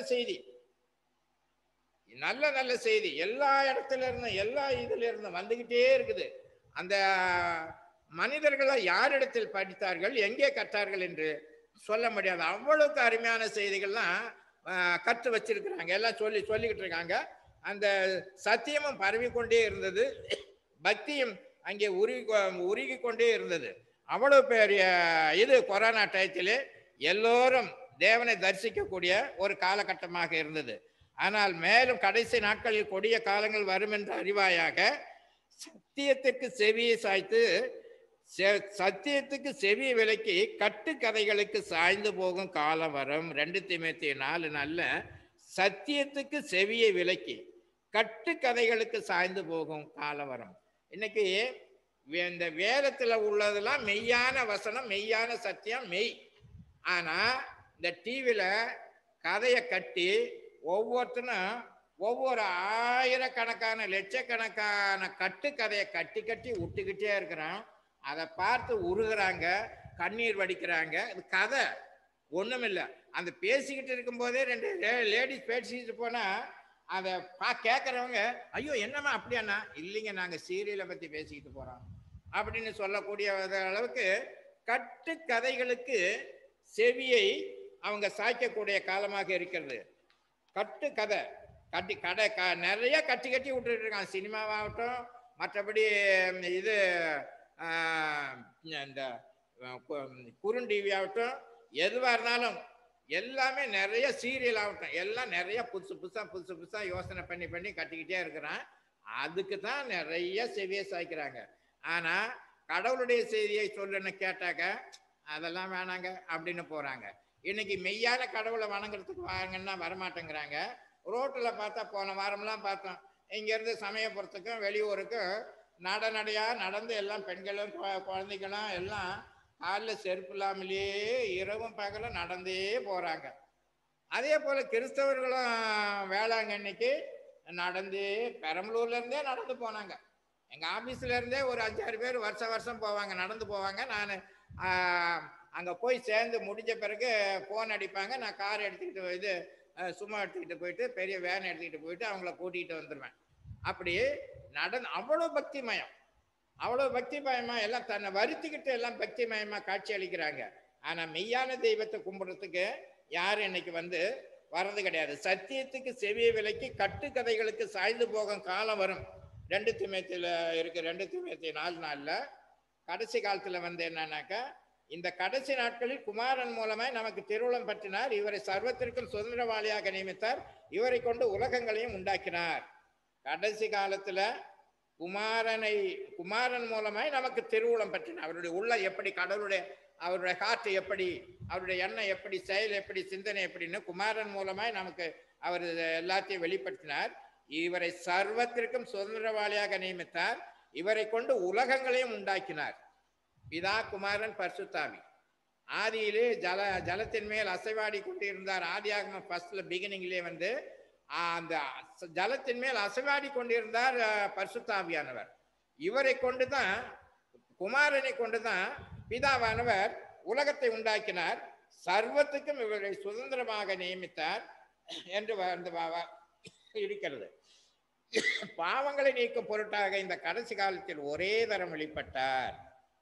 செய்தி எல்லா இடத்துல இருந்தும் எல்லா இதுல இருந்தும் வந்துகிட்டே இருக்குது. அந்த மனிதர்களை யாரிடத்தில் படித்தார்கள், எங்கே கற்றார்கள் என்று சொல்ல முடியாது. அவ்வளவுக்கு அருமையான செய்திகள்லாம் கற்று வச்சிருக்கிறாங்க, எல்லாம் சொல்லிக்கிட்டு இருக்காங்க. அந்த சத்தியமும் பரவி கொண்டே இருந்தது, பக்தியும் அங்கே உருகி கொண்டே இருந்தது. அவ்வளவு பெரிய இது கொரோனா டயத்திலே எல்லோரும் தேவனை தரிசிக்கக்கூடிய ஒரு காலகட்டமாக இருந்தது. ஆனால் மேலும் கடைசி நாட்களில் கொடிய காலங்கள் வரும் என்ற அறிவாயாக சத்தியத்திற்கு செவியை சாய்த்து சத்தியத்துக்கு செவி விலக்கி கட்டுக்கதைகளுக்கு சாய்ந்து போகும் காலம் வரும். 2 தீமோத்தேயு 4:4 சத்தியத்துக்கு செவியை விலக்கி கட்டுக்கதைகளுக்கு சாய்ந்து போகும் காலம் வரும். இன்னைக்கு இந்த வேதத்துல உள்ளதெல்லாம் மெய்யான வசனம், மெய்யான சத்தியம், மெய். ஆனா இந்த டிவில கதையை கட்டி ஒவ்வொருத்தனும் ஒவ்வொரு ஆயிரக்கணக்கான லட்சக்கணக்கான கட்டுக்கதையை கட்டி விட்டுக்கிட்டே இருக்கிறான். அதை பார்த்து உருகுறாங்க, கண்ணீர் வடிக்கிறாங்க. இது கதை ஒண்ணுமில்லை. அந்த பேசிக்கிட்டு இருக்கும் போதே 2 லேடிஸ் பேசிக்கிட்டு போனா அதை கேட்கறவங்க ஐயோ என்னம்மா அப்படியாண்ணா, இல்லைங்க நாங்க சீரியலை பத்தி பேசிக்கிட்டு போறோம் அப்படின்னு சொல்லக்கூடிய அளவுக்கு கட்டுக்கதைகளுக்கு செவியை அவங்க சாய்க்கக்கூடிய காலமாக இருக்கிறது. கட்டுக்கதை நிறைய கட்டி விட்டுட்டு இருக்காங்க. சினிமாவாகட்டும், மற்றபடி இது இந்த குறுண்டிவி ஆகட்டும், எதுவாக இருந்தாலும் எல்லாமே நிறைய சீரியல் ஆகட்டும், எல்லாம் நிறைய புதுசா யோசனை பண்ணி கட்டிக்கிட்டே இருக்கிறான். அதுக்கு தான் நிறைய செவியை சாய்க்கிறாங்க. ஆனா கடவுளுடைய செய்தியை சொல்லுன்னு கேட்டாக்க அதெல்லாம் வேணாங்க அப்படின்னு போறாங்க. இன்னைக்கு மெய்யான கடவுளை வணங்குறதுக்கு வாங்கன்னா வரமாட்டேங்கிறாங்க. ரோட்டில் பார்த்தா போன வாரம்லாம் பார்த்தோம், இங்கேருந்து சமயபுரத்துக்கும் வெளியூருக்கும் நடையா நடந்து எல்லாம் பெண்களும் குழந்தைகளும் எல்லாம் காலில் செருப்பு இல்லாமலேயே இரவும் பகலும் நடந்தே போகிறாங்க. அதே போல் கிறிஸ்தவர்களும் வேளாங்கண்ணிக்கு நடந்தே பெரம்பலூர்லேருந்தே நடந்து போனாங்க. எங்கள் ஆஃபீஸ்லேருந்தே ஒரு 5-6 பேர் வருஷம் போவாங்க, நடந்து போவாங்க. நான் அங்கே போய் சேர்ந்து முடிஞ்ச பிறகு ஃபோன் அடிப்பாங்க. நான் கார் எடுத்துக்கிட்டு சும்மா எடுத்துக்கிட்டு போயிட்டு பெரிய வேன் எடுத்துக்கிட்டு போயிட்டு அவங்கள கூட்டிகிட்டு வந்துடுவேன். அப்படி அவ்வளோ பக்திமயம், அவ்வளோ பக்திமயமாக எல்லாம் தன்னை வருத்திக்கிட்டு எல்லாம் பக்திமயமாக காட்சி அளிக்கிறாங்க. ஆனால் மெய்யான தெய்வத்தை கும்பிட்றதுக்கு யாரும் இன்னைக்கு வர்றது கிடையாது. சத்தியத்துக்கு செவிய விலைக்கு கட்டுக்கதைகளுக்கு சாய்ந்து போகும் காலம் வரும். 2 தீமோத்தேயுல இருக்கு. 2 தீமோத்தேயு 4:4 கடைசி காலத்துல என்னன்னாக்கா, இந்த கடைசி நாட்களில் குமாரன் மூலமாய் நமக்கு திருவுளம் பற்றினார், இவரை சர்வத்திற்கும் சுதந்திரவாளியாக நியமித்தார், இவரை கொண்டு உலகங்களையும் உண்டாக்கினார். கடைசி காலத்துல குமாரன் மூலமாய் நமக்கு திருவுளம் பற்றினார். அவருடைய உள்ள எப்படி, கடவுளுடைய அவருடைய காற்று எப்படி, அவருடைய எண்ணம் எப்படி, செயல் எப்படி, சிந்தனை எப்படின்னு குமாரன் மூலமாய் நமக்கு அவர் எல்லாத்தையும் வெளிப்படுத்தினார். இவரை சர்வத்திற்கும் சுதந்திரவாளியாக நியமித்தார், இவரை கொண்டு உலகங்களையும் உண்டாக்கினார். பிதா, குமாரன், பரிசுத்தாவி. ஆதியிலே ஜலத்தின் மேல் அசைவாடி கொண்டிருந்தார். ஆதியாகமம் ஃபர்ஸ்ட்ல பிகினிங்லேயே அந்த ஜலத்தின் மேல் அசைவாடி கொண்டிருந்தார் பரிசுத்தாவியானவர். இவரை கொண்டுதான், குமாரனை கொண்டுதான் பிதாவானவர் உலகத்தை உண்டாக்கினார், சர்வத்துக்கும் இவரை சுதந்திரமாக நியமித்தார் என்று இருக்கிறது. பாவங்களை நீக்கும் பொருட்டாக இந்த கடைசி காலத்தில் ஒரே தரம் வெளிப்பட்டார்.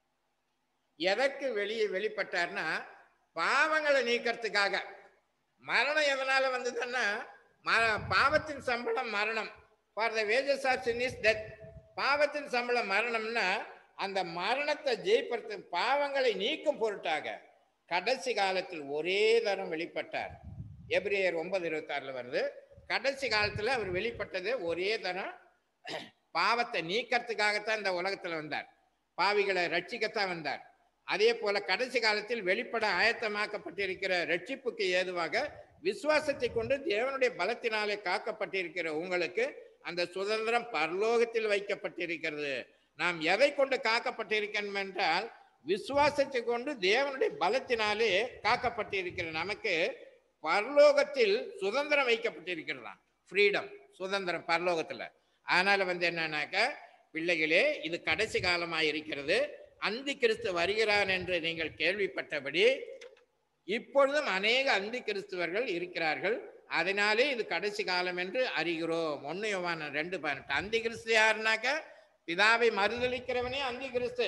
எதற்கு வெளிப்பட்டார்னா, பாவங்களை நீக்கிறதுக்காக. மரணம் எதனால வந்ததுன்னா, பாவத்தின் சம்பளம் மரணம். For the wages of sin is death. பாவத்தின் சம்பளம் மரணம்னா, அந்த மரணத்தை ஜெயிப்பது பாவங்களை நீக்கும் பொருட்டாக கடைசி காலத்தில் ஒரே தரம் வெளிப்பட்டார். எபிரேயர் 9:26 கடைசி காலத்துல அவர் வெளிப்பட்டது ஒரே தரம். பாவத்தை நீக்கிறதுக்காகத்தான் இந்த உலகத்துல வந்தார், பாவிகளை ரட்சிக்கத்தான் வந்தார். அதே போல கடைசி காலத்தில் வெளிப்பட ஆயத்தமாக்கப்பட்டிருக்கிற ரட்சிப்புக்கு ஏதுவாக விசுவாசத்தை கொண்டு தேவனுடைய பலத்தினாலே காக்கப்பட்டிருக்கிற உங்களுக்கு அந்த சுதந்திரம் பரலோகத்தில் வைக்கப்பட்டிருக்கிறது. நாம் எதை கொண்டு காக்கப்பட்டிருக்கிறோம் என்றால், விசுவாசத்தை கொண்டு தேவனுடைய பலத்தினாலே காக்கப்பட்டிருக்கிற நமக்கு பரலோகத்தில் சுதந்திரம் வைக்கப்பட்டிருக்கிறதாம். ஃப்ரீடம், சுதந்திரம் பரலோகத்துல. அதனால என்னன்னாக்க, பிள்ளைகளே, இது கடைசி காலமாக இருக்கிறது. அந்தி கிறிஸ்து வருகிறான் என்று நீங்கள் கேள்விப்பட்டபடி இப்பொழுதும் அநேக அந்தி கிறிஸ்துவர்கள் இருக்கிறார்கள். அதனாலே இது கடைசி காலம் என்று அறிகிறோம். 1 யோவான் 2:18. அந்தி கிறிஸ்து யாருனாக்க, பிதாவை மறுதளிக்கிறவனே அந்தி கிறிஸ்து.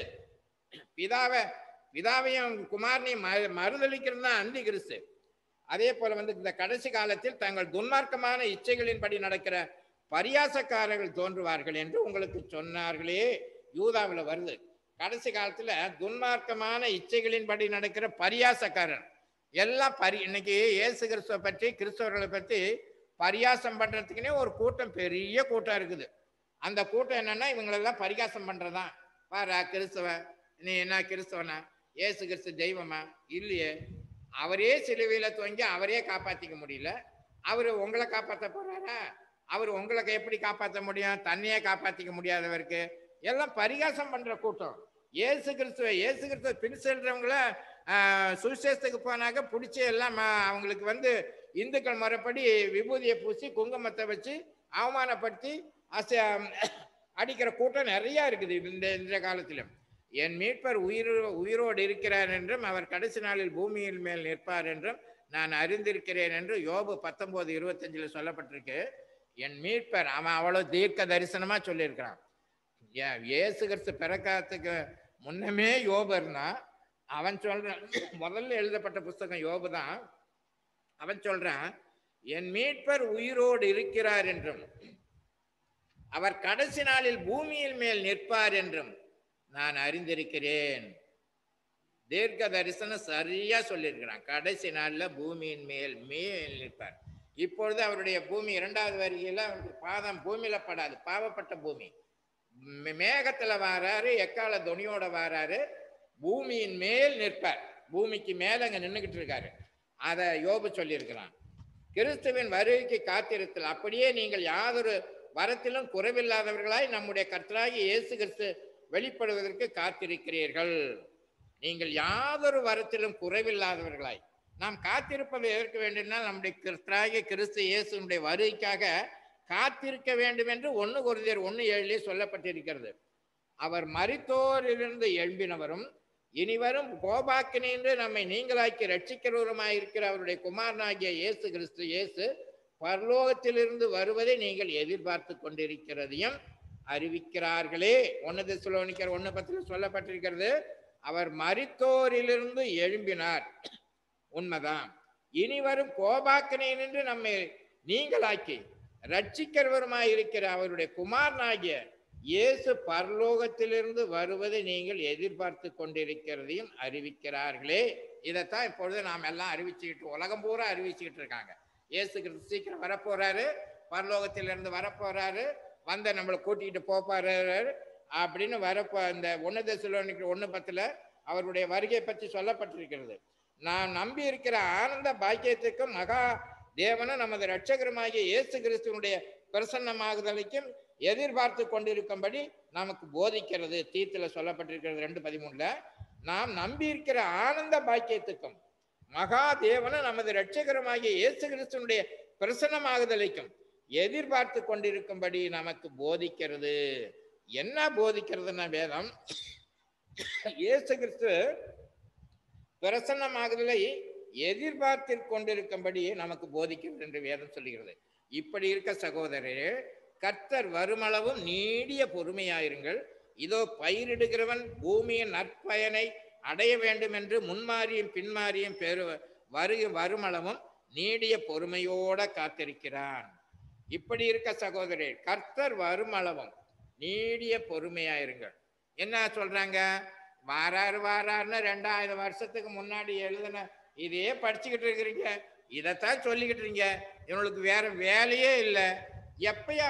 பிதாவையும் குமாரனையும் மறுதளிக்கிறது தான் அந்தி கிறிஸ்து. அதே போல இந்த கடைசி காலத்தில் தங்கள் துன்மார்க்கமான இச்சைகளின்படி நடக்கிற பரியாசக்காரர்கள் தோன்றுவார்கள் என்று உங்களுக்கு சொன்னார்களே, யூதாவில் வருது. கடைசி காலத்துல துன்மார்க்கமான இச்சைகளின்படி நடக்கிற பரியாசக்காரன் எல்லாம் இன்னைக்கு இயேசு கிறிஸ்துவ பற்றி, கிறிஸ்தவர்களை பற்றி பரியாசம் பண்றதுக்குன்னே ஒரு கூட்டம், பெரிய கூட்டம் இருக்குது. அந்த கூட்டம் என்னன்னா, இவங்களெல்லாம் பரிகாசம் பண்றதான். பாரா கிறிஸ்தவ, நீ என்ன கிறிஸ்தவனா, இயேசு கிறிஸ்து தெய்வமா? இல்லையே, அவரே சிலுவையில துவங்கி அவரே காப்பாத்திக்க முடியல, அவரு உங்களை காப்பாற்ற போறாரா? அவர் உங்களுக்கு எப்படி காப்பாற்ற முடியும்? தன்னையே காப்பாத்திக்க முடியாதவருக்கு எல்லாம் பரிகாசம் பண்ற கூட்டம். இயேசு கிறிஸ்துவ பின் செல்றவங்கள சுவிசேஷத்துக்கு போனாக்க பிடிச்சி எல்லாம் அவங்களுக்கு இந்துக்கள் முறைப்படி விபூதியை பூசி குங்குமத்தை வச்சு அவமானப்படுத்தி அடிக்கிற கூட்டம் நிறைய இருக்குது இந்த காலத்திலும். என் மீட்பர் உயிரோடு இருக்கிறார் என்றும் அவர் கடைசி நாளில் பூமியின் மேல் நிற்பார் என்றும் நான் அறிந்திருக்கிறேன் என்று யோபு 19:25 சொல்லப்பட்டிருக்கு. என் மீட்பர், அவன் அவ்வளவு தீர்க்க தரிசனமா சொல்லியிருக்கிறான். இயேசு கிறிஸ்து பிறக்காததுக்கு முன்னமே யோபு இருந்தான். அவன் சொல்றான், முதல்ல எழுதப்பட்ட புஸ்தகம் யோபு தான். அவன் சொல்றான், என் மீட்பர் உயிரோடு இருக்கிறார் என்றும் அவர் கடைசி நாளில் பூமியின் மேல் நிற்பார் என்றும் நான் அறிந்திருக்கிறேன். தீர்க்க தரிசனம் சரியா சொல்லியிருக்கிறான். கடைசி நாள்ல பூமியின் மேல் நிற்பார். இப்பொழுது அவருடைய பூமி 2வது வருகையில அவருடைய பாதம் பூமியில படாது, பாவப்பட்ட பூமி. மேகத்துல வாராரு, எக்கால துணியோட வாராரு, பூமியின் மேல் நிற்பார். பூமிக்கு மேல அங்க நின்றுகிட்டு இருக்காரு. அதை யோபு சொல்லியிருக்கிறான். கிறிஸ்துவின் வருகைக்கு காத்திருத்தல். அப்படியே நீங்கள் யாதொரு வரத்திலும் குறைவில்லாதவர்களாய் நம்முடைய கர்த்தராகிய இயேசு கிறிஸ்து வெளிப்படுவதற்கு காத்திருக்கிறீர்கள். நீங்கள் யாதொரு வரத்திலும் குறைவில்லாதவர்களாய் நாம் காத்திருப்பதை எதற்கு வேண்டும்னா நம்முடைய கர்த்தராகிய கிறிஸ்து இயேசுனுடைய வருகைக்காக காத்திருக்க வேண்டும் என்று 1 கொரிந்தியர் 1:7 சொல்லப்பட்டிருக்கிறது. அவர் மரித்தோரிலிருந்து எழும்பினவரும் இனிவரும் கோபாக்கினின்று நம்மை நீங்களாக்கி ரட்சிக்கிறவருமாயிருக்கிற அவருடைய குமாரனாகிய இயேசு கிறிஸ்து இயேசு பரலோகத்திலிருந்து வருவதை நீங்கள் எதிர்பார்த்து கொண்டிருக்கிறதையும் அறிவிக்கிறார்களே. 1 தெசலோனிக்கர் 1:10 சொல்லப்பட்டிருக்கிறது. அவர் மரித்தோரிலிருந்து எழும்பினார், உண்மைதான். இனிவரும் கோபாக்கினின்று நம்மை நீங்களாக்கி ரட்சிக்கிறவருமாயிருக்கிற அவருடைய குமாரனாகிய இயேசு பரலோகத்திலிருந்து வருவதை நீங்கள் எதிர்பார்த்து கொண்டிருக்கிறதையும் அறிவிக்கிறார்களே. இதைத்தான் இப்பொழுது நாம் எல்லாம் அறிவிச்சுக்கிட்டு, உலகம் பூரா அறிவிச்சுக்கிட்டு இருக்காங்க. இயேசு கிறிஸ்து சீக்கிரம் வரப்போறாரு, பரலோகத்திலிருந்து வரப்போறாரு, வந்த நம்மளை கூட்டிகிட்டு போப்பாரு அப்படின்னு வரப்போ இந்த 1 தெசலோனிக்கர் 1:10 அவருடைய வருகை பற்றி சொல்லப்பட்டிருக்கிறது. நான் நம்பி இருக்கிற ஆனந்த பாக்கியத்துக்கும் மகா தேவனும் நமது இரட்சகருமாகிய இயேசு கிறிஸ்துவனுடைய பிரசன்னமாகுதலுக்கும் எதிர்பார்த்து கொண்டிருக்கும்படி நமக்கு போதிக்கிறது. தீத்துல சொல்லப்பட்டிருக்கிறது 2:13. நாம் நம்பி இருக்கிற ஆனந்த பாக்கியத்துக்கும் மகா தேவனும் நமது இரட்சகருமாகிய இயேசு கிறிஸ்துவனுடைய பிரசன்னமாகுதலுக்கும் எதிர்பார்த்து கொண்டிருக்கும்படி நமக்கு போதிக்கிறது. என்ன போதிக்கிறதுன்னா வேதம் இயேசு கிறிஸ்து பிரசன்னமாகுதலை எதிர்பார்த்து கொண்டிருக்கும்படி நமக்கு போதிக்கிறது என்று வேதம் சொல்லுகிறது. இப்படி இருக்க சகோதரரே, கர்த்தர் வருமளவும் நீடிய பொறுமையாயிருங்கள். இதோ பயிரிடுகிறவன் பூமியின் நற்பயனை அடைய வேண்டும் என்று முன்மாறியும் பின்மாறியும் வருமளவும் நீடிய பொறுமையோட காத்திருக்கிறான். இப்படி இருக்க சகோதரே, கர்த்தர் வருமளவும் நீடிய பொறுமையாயிருங்கள். என்ன சொல்றாங்க? வாராருன்னு 2000 வருஷத்துக்கு முன்னாடி எழுதின இதே படிச்சுக்கிட்டு இருக்கிறீங்க, இதைத்தான் சொல்லிக்கிட்டு இருக்கீங்க. இவங்களுக்கு வேற வேலையே இல்லை. எப்பயா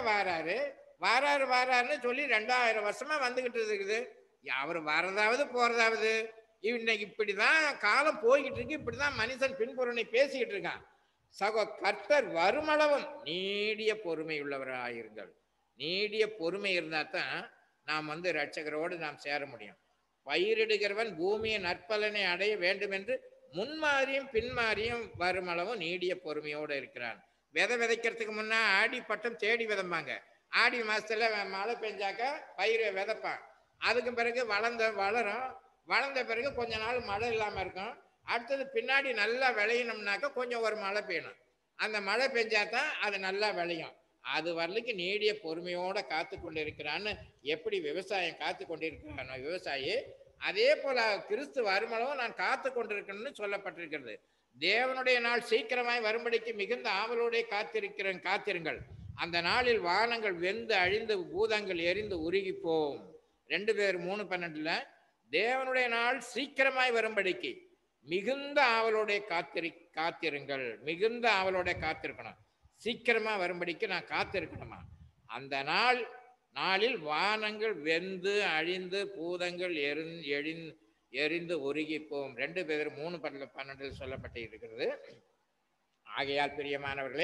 வாராருன்னு சொல்லி 2000 வருஷமா வந்துகிட்டு இருக்குது. அவர் வரதாவது போறதாவது இன்னைக்கு இப்படிதான் காலம் போய்கிட்டு இருக்கு. இப்படிதான் மனுஷன் பின்புறனை பேசிக்கிட்டு இருக்கான். கர்த்தர் வருமளவும் நீடிய பொறுமை உள்ளவராயிருங்கள். நீடிய பொறுமை இருந்தா தான் நாம் இரட்சகரோடு நாம் சேர முடியும். பயிரிடுகிறவன் பூமியை நற்பலனை அடைய வேண்டும் என்று முன்மாறியும் பின்மாறியும் வருமளவும் நீடிய பொறுமையோடு இருக்கிறான். விதைக்கிறதுக்கு முன்னா ஆடி பட்டம் தேடி விதம்பாங்க. ஆடி மாசத்துல மழை பெஞ்சாக்க பயிரை விதைப்பான். அதுக்கு பிறகு வளரும். வளர்ந்த பிறகு கொஞ்ச நாள் மழை இல்லாம இருக்கும். அடுத்தது பின்னாடி நல்லா விளையணும்னாக்க கொஞ்சம் ஒரு மழை பெய்யணும். அந்த மழை பெஞ்சாதான் அது நல்லா விளையும். அது வரலுக்கு நீடிய பொறுமையோட காத்து கொண்டு இருக்கிறான்னு எப்படி விவசாயம் காத்து கொண்டிருக்கிறான் விவசாயி, அதே போல கிறிஸ்து வருமளவும் நான் காத்து கொண்டிருக்கணும்னு சொல்லப்பட்டிருக்கிறது. தேவனுடைய நாள் சீக்கிரமாய் வரும்படிக்கு மிகுந்த ஆவலோட காத்திருங்கள். அந்த நாளில் வானங்கள் வெந்து அழிந்து பூதங்கள் எரிந்து உருகி போம். 2 பேர் 3:12 தேவனுடைய நாள் சீக்கிரமாய் வரும்படிக்கு மிகுந்த ஆவலோட காத்திருங்கள். மிகுந்த ஆவலோட காத்திருக்கணும். சீக்கிரமா வரும்படிக்கு நான் காத்திருக்கணுமா? அந்த நாளில் வானங்கள் வெந்து அழிந்து பூதங்கள் எரிந்து உருகி போம். 2 பேர் 3:12 சொல்லப்பட்டு இருக்கிறது. ஆகையால் பிரியமானவர்களே,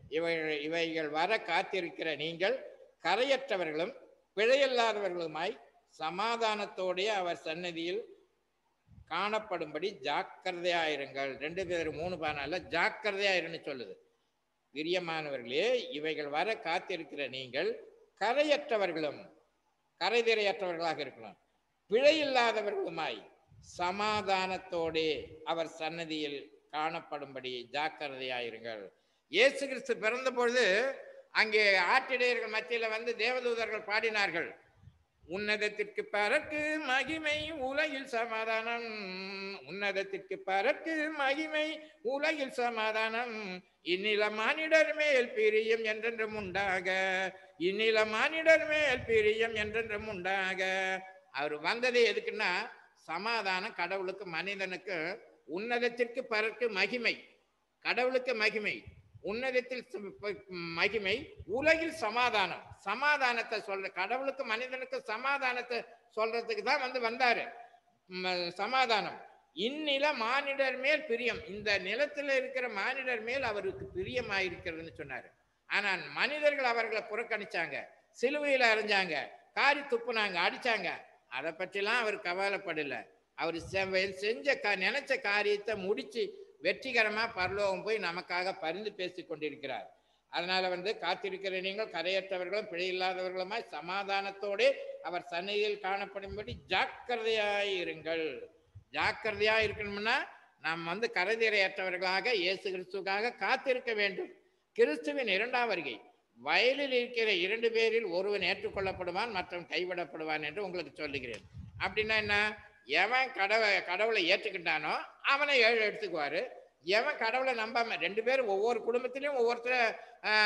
இவைகள் வர காத்திருக்கிற நீங்கள் கரையற்றவர்களும் பிழையில்லாதவர்களுமாய் சமாதானத்தோடைய அவர் சன்னதியில் காணப்படும்படி ஜாக்கிரதையாயிருங்கள். 2 பேர் 3:14 ஜாக்கிரதையாயிருன்னு சொல்லுது. பிரியமானவர்களே, இவைகள் வர காத்திருக்கிற நீங்கள் கரையற்றவர்களும் கரைதிரையற்றவர்களாக இருக்கணும், பிழையில்லாதவர்களுமாய் சமாதானத்தோடே அவர் சன்னதியில் காணப்படும்படி ஜாக்கிரதையாயிருங்கள். இயேசு கிறிஸ்து பிறந்த பொழுது அங்கே ஆட்டிடையர்கள் மத்தியில தேவதூதர்கள் பாடினார்கள், உன்னதத்திற்கு பறக்கு மகிமை உலகில் சமாதானம், உன்னதத்திற்கு பறக்கு மகிமை உலகில் சமாதானம், இந்நில மானிடர் மேல் பிரியம் என்றென்றும் உண்டாக, இந்நில மானிடர் மேல் பிரியம் என்றென்றும் உண்டாக. அவர் வந்ததே எதுக்குன்னா சமாதானம். கடவுளுக்கு மனிதனுக்கு உன்னதத்திற்கு பறக்கு மகிமை, கடவுளுக்கு மகிமை, உன்னதத்தில் மகிமை, உலகில் சமாதானம். சமாதானத்தை சொல்ற கடவுளுக்கு மனிதனுக்கு சமாதானத்தை சொல்றதுக்கு தான் வந்தாரு. சமாதானம் இந்நில மானிடர் மேல் பிரியம், இந்த நிலத்துல இருக்கிற மானிடர் மேல் அவருக்கு பிரியமாயிருக்கிறதுன்னு சொன்னாரு. ஆனால் மனிதர்கள் அவர்களை புறக்கணிச்சாங்க, சிலுவையில அரைஞ்சாங்க, காரி துப்புனாங்க, அடிச்சாங்க. அதை பற்றிலாம் அவர் கவலைப்படல. அவர் செஞ்ச நினைச்ச காரியத்தை முடிச்சு வெற்றிகரமா பரலோகம் போய் நமக்காக பரிந்து பேசி கொண்டிருக்கிறார். அதனால காத்திருக்கிற நீங்கள் கரையற்றவர்களும் பிழை இல்லாதவர்களுமாய் சமாதானத்தோடு அவர் சந்நிதியில் காணப்படும்படி ஜாக்கிரதையாய் இருங்கள். ஜாக்கிரதையா இருக்கணும்னா நாம் கரைதிரையற்றவர்களாக இயேசு கிறிஸ்துக்காக காத்திருக்க வேண்டும். கிறிஸ்துவின் இரண்டாம் வருகை, வயலில் இருக்கிற 2 பேரில் ஒருவன் ஏற்றுக்கொள்ளப்படுவான், மற்றவன் கைவிடப்படுவான் என்று உங்களுக்கு சொல்லுகிறேன். அப்படின்னா என்ன? எவன் கடவுளை ஏற்றுக்கிட்டானோ அவனை 7 எடுத்துக்குவாரு. எவன் கடவுளை நம்பாம, 2 பேரும் ஒவ்வொரு குடும்பத்திலையும் ஒவ்வொருத்தர்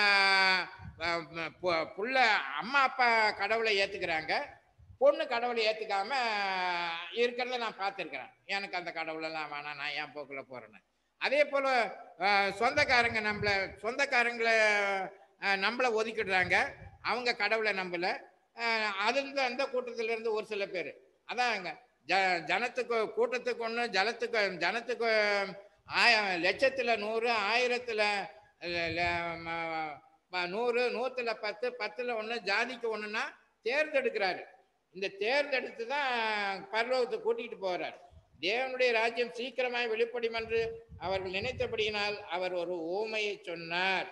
புள்ள அம்மா அப்பா கடவுளை ஏத்துக்கிறாங்க, பொண்ணு கடவுளை ஏத்துக்காம இருக்கிறத நான் பார்த்துருக்கிறேன். எனக்கு அந்த கடவுளெல்லாம் வேணாம், நான் என் போக்குல போறேன்னு. அதே போல சொந்தக்காரங்களை நம்மளை ஒதுக்கிடுறாங்க, அவங்க கடவுளை நம்பல. அதுல அந்த கூட்டத்துல இருந்து ஒரு சில பேர் அதாங்க ஜனத்துக்கு கூட்டத்துக்கு ஒண்ணு, ஜனத்துக்கு லட்சத்துல 100, 1000த்துல 100, 100ல 10, 10ல 1, ஜாதிக்கு 1ன்னா தேர்ந்தெடுக்கிறாரு. இந்த தேர்ந்தெடுத்து தான் பரலோகத்தை கூட்டிகிட்டு போகிறார். தேவனுடைய ராஜ்யம் சீக்கிரமாய் வெளிப்படும் என்று அவர்கள் நினைத்தபடியினால் அவர் ஒரு ஊமையை சொன்னார்.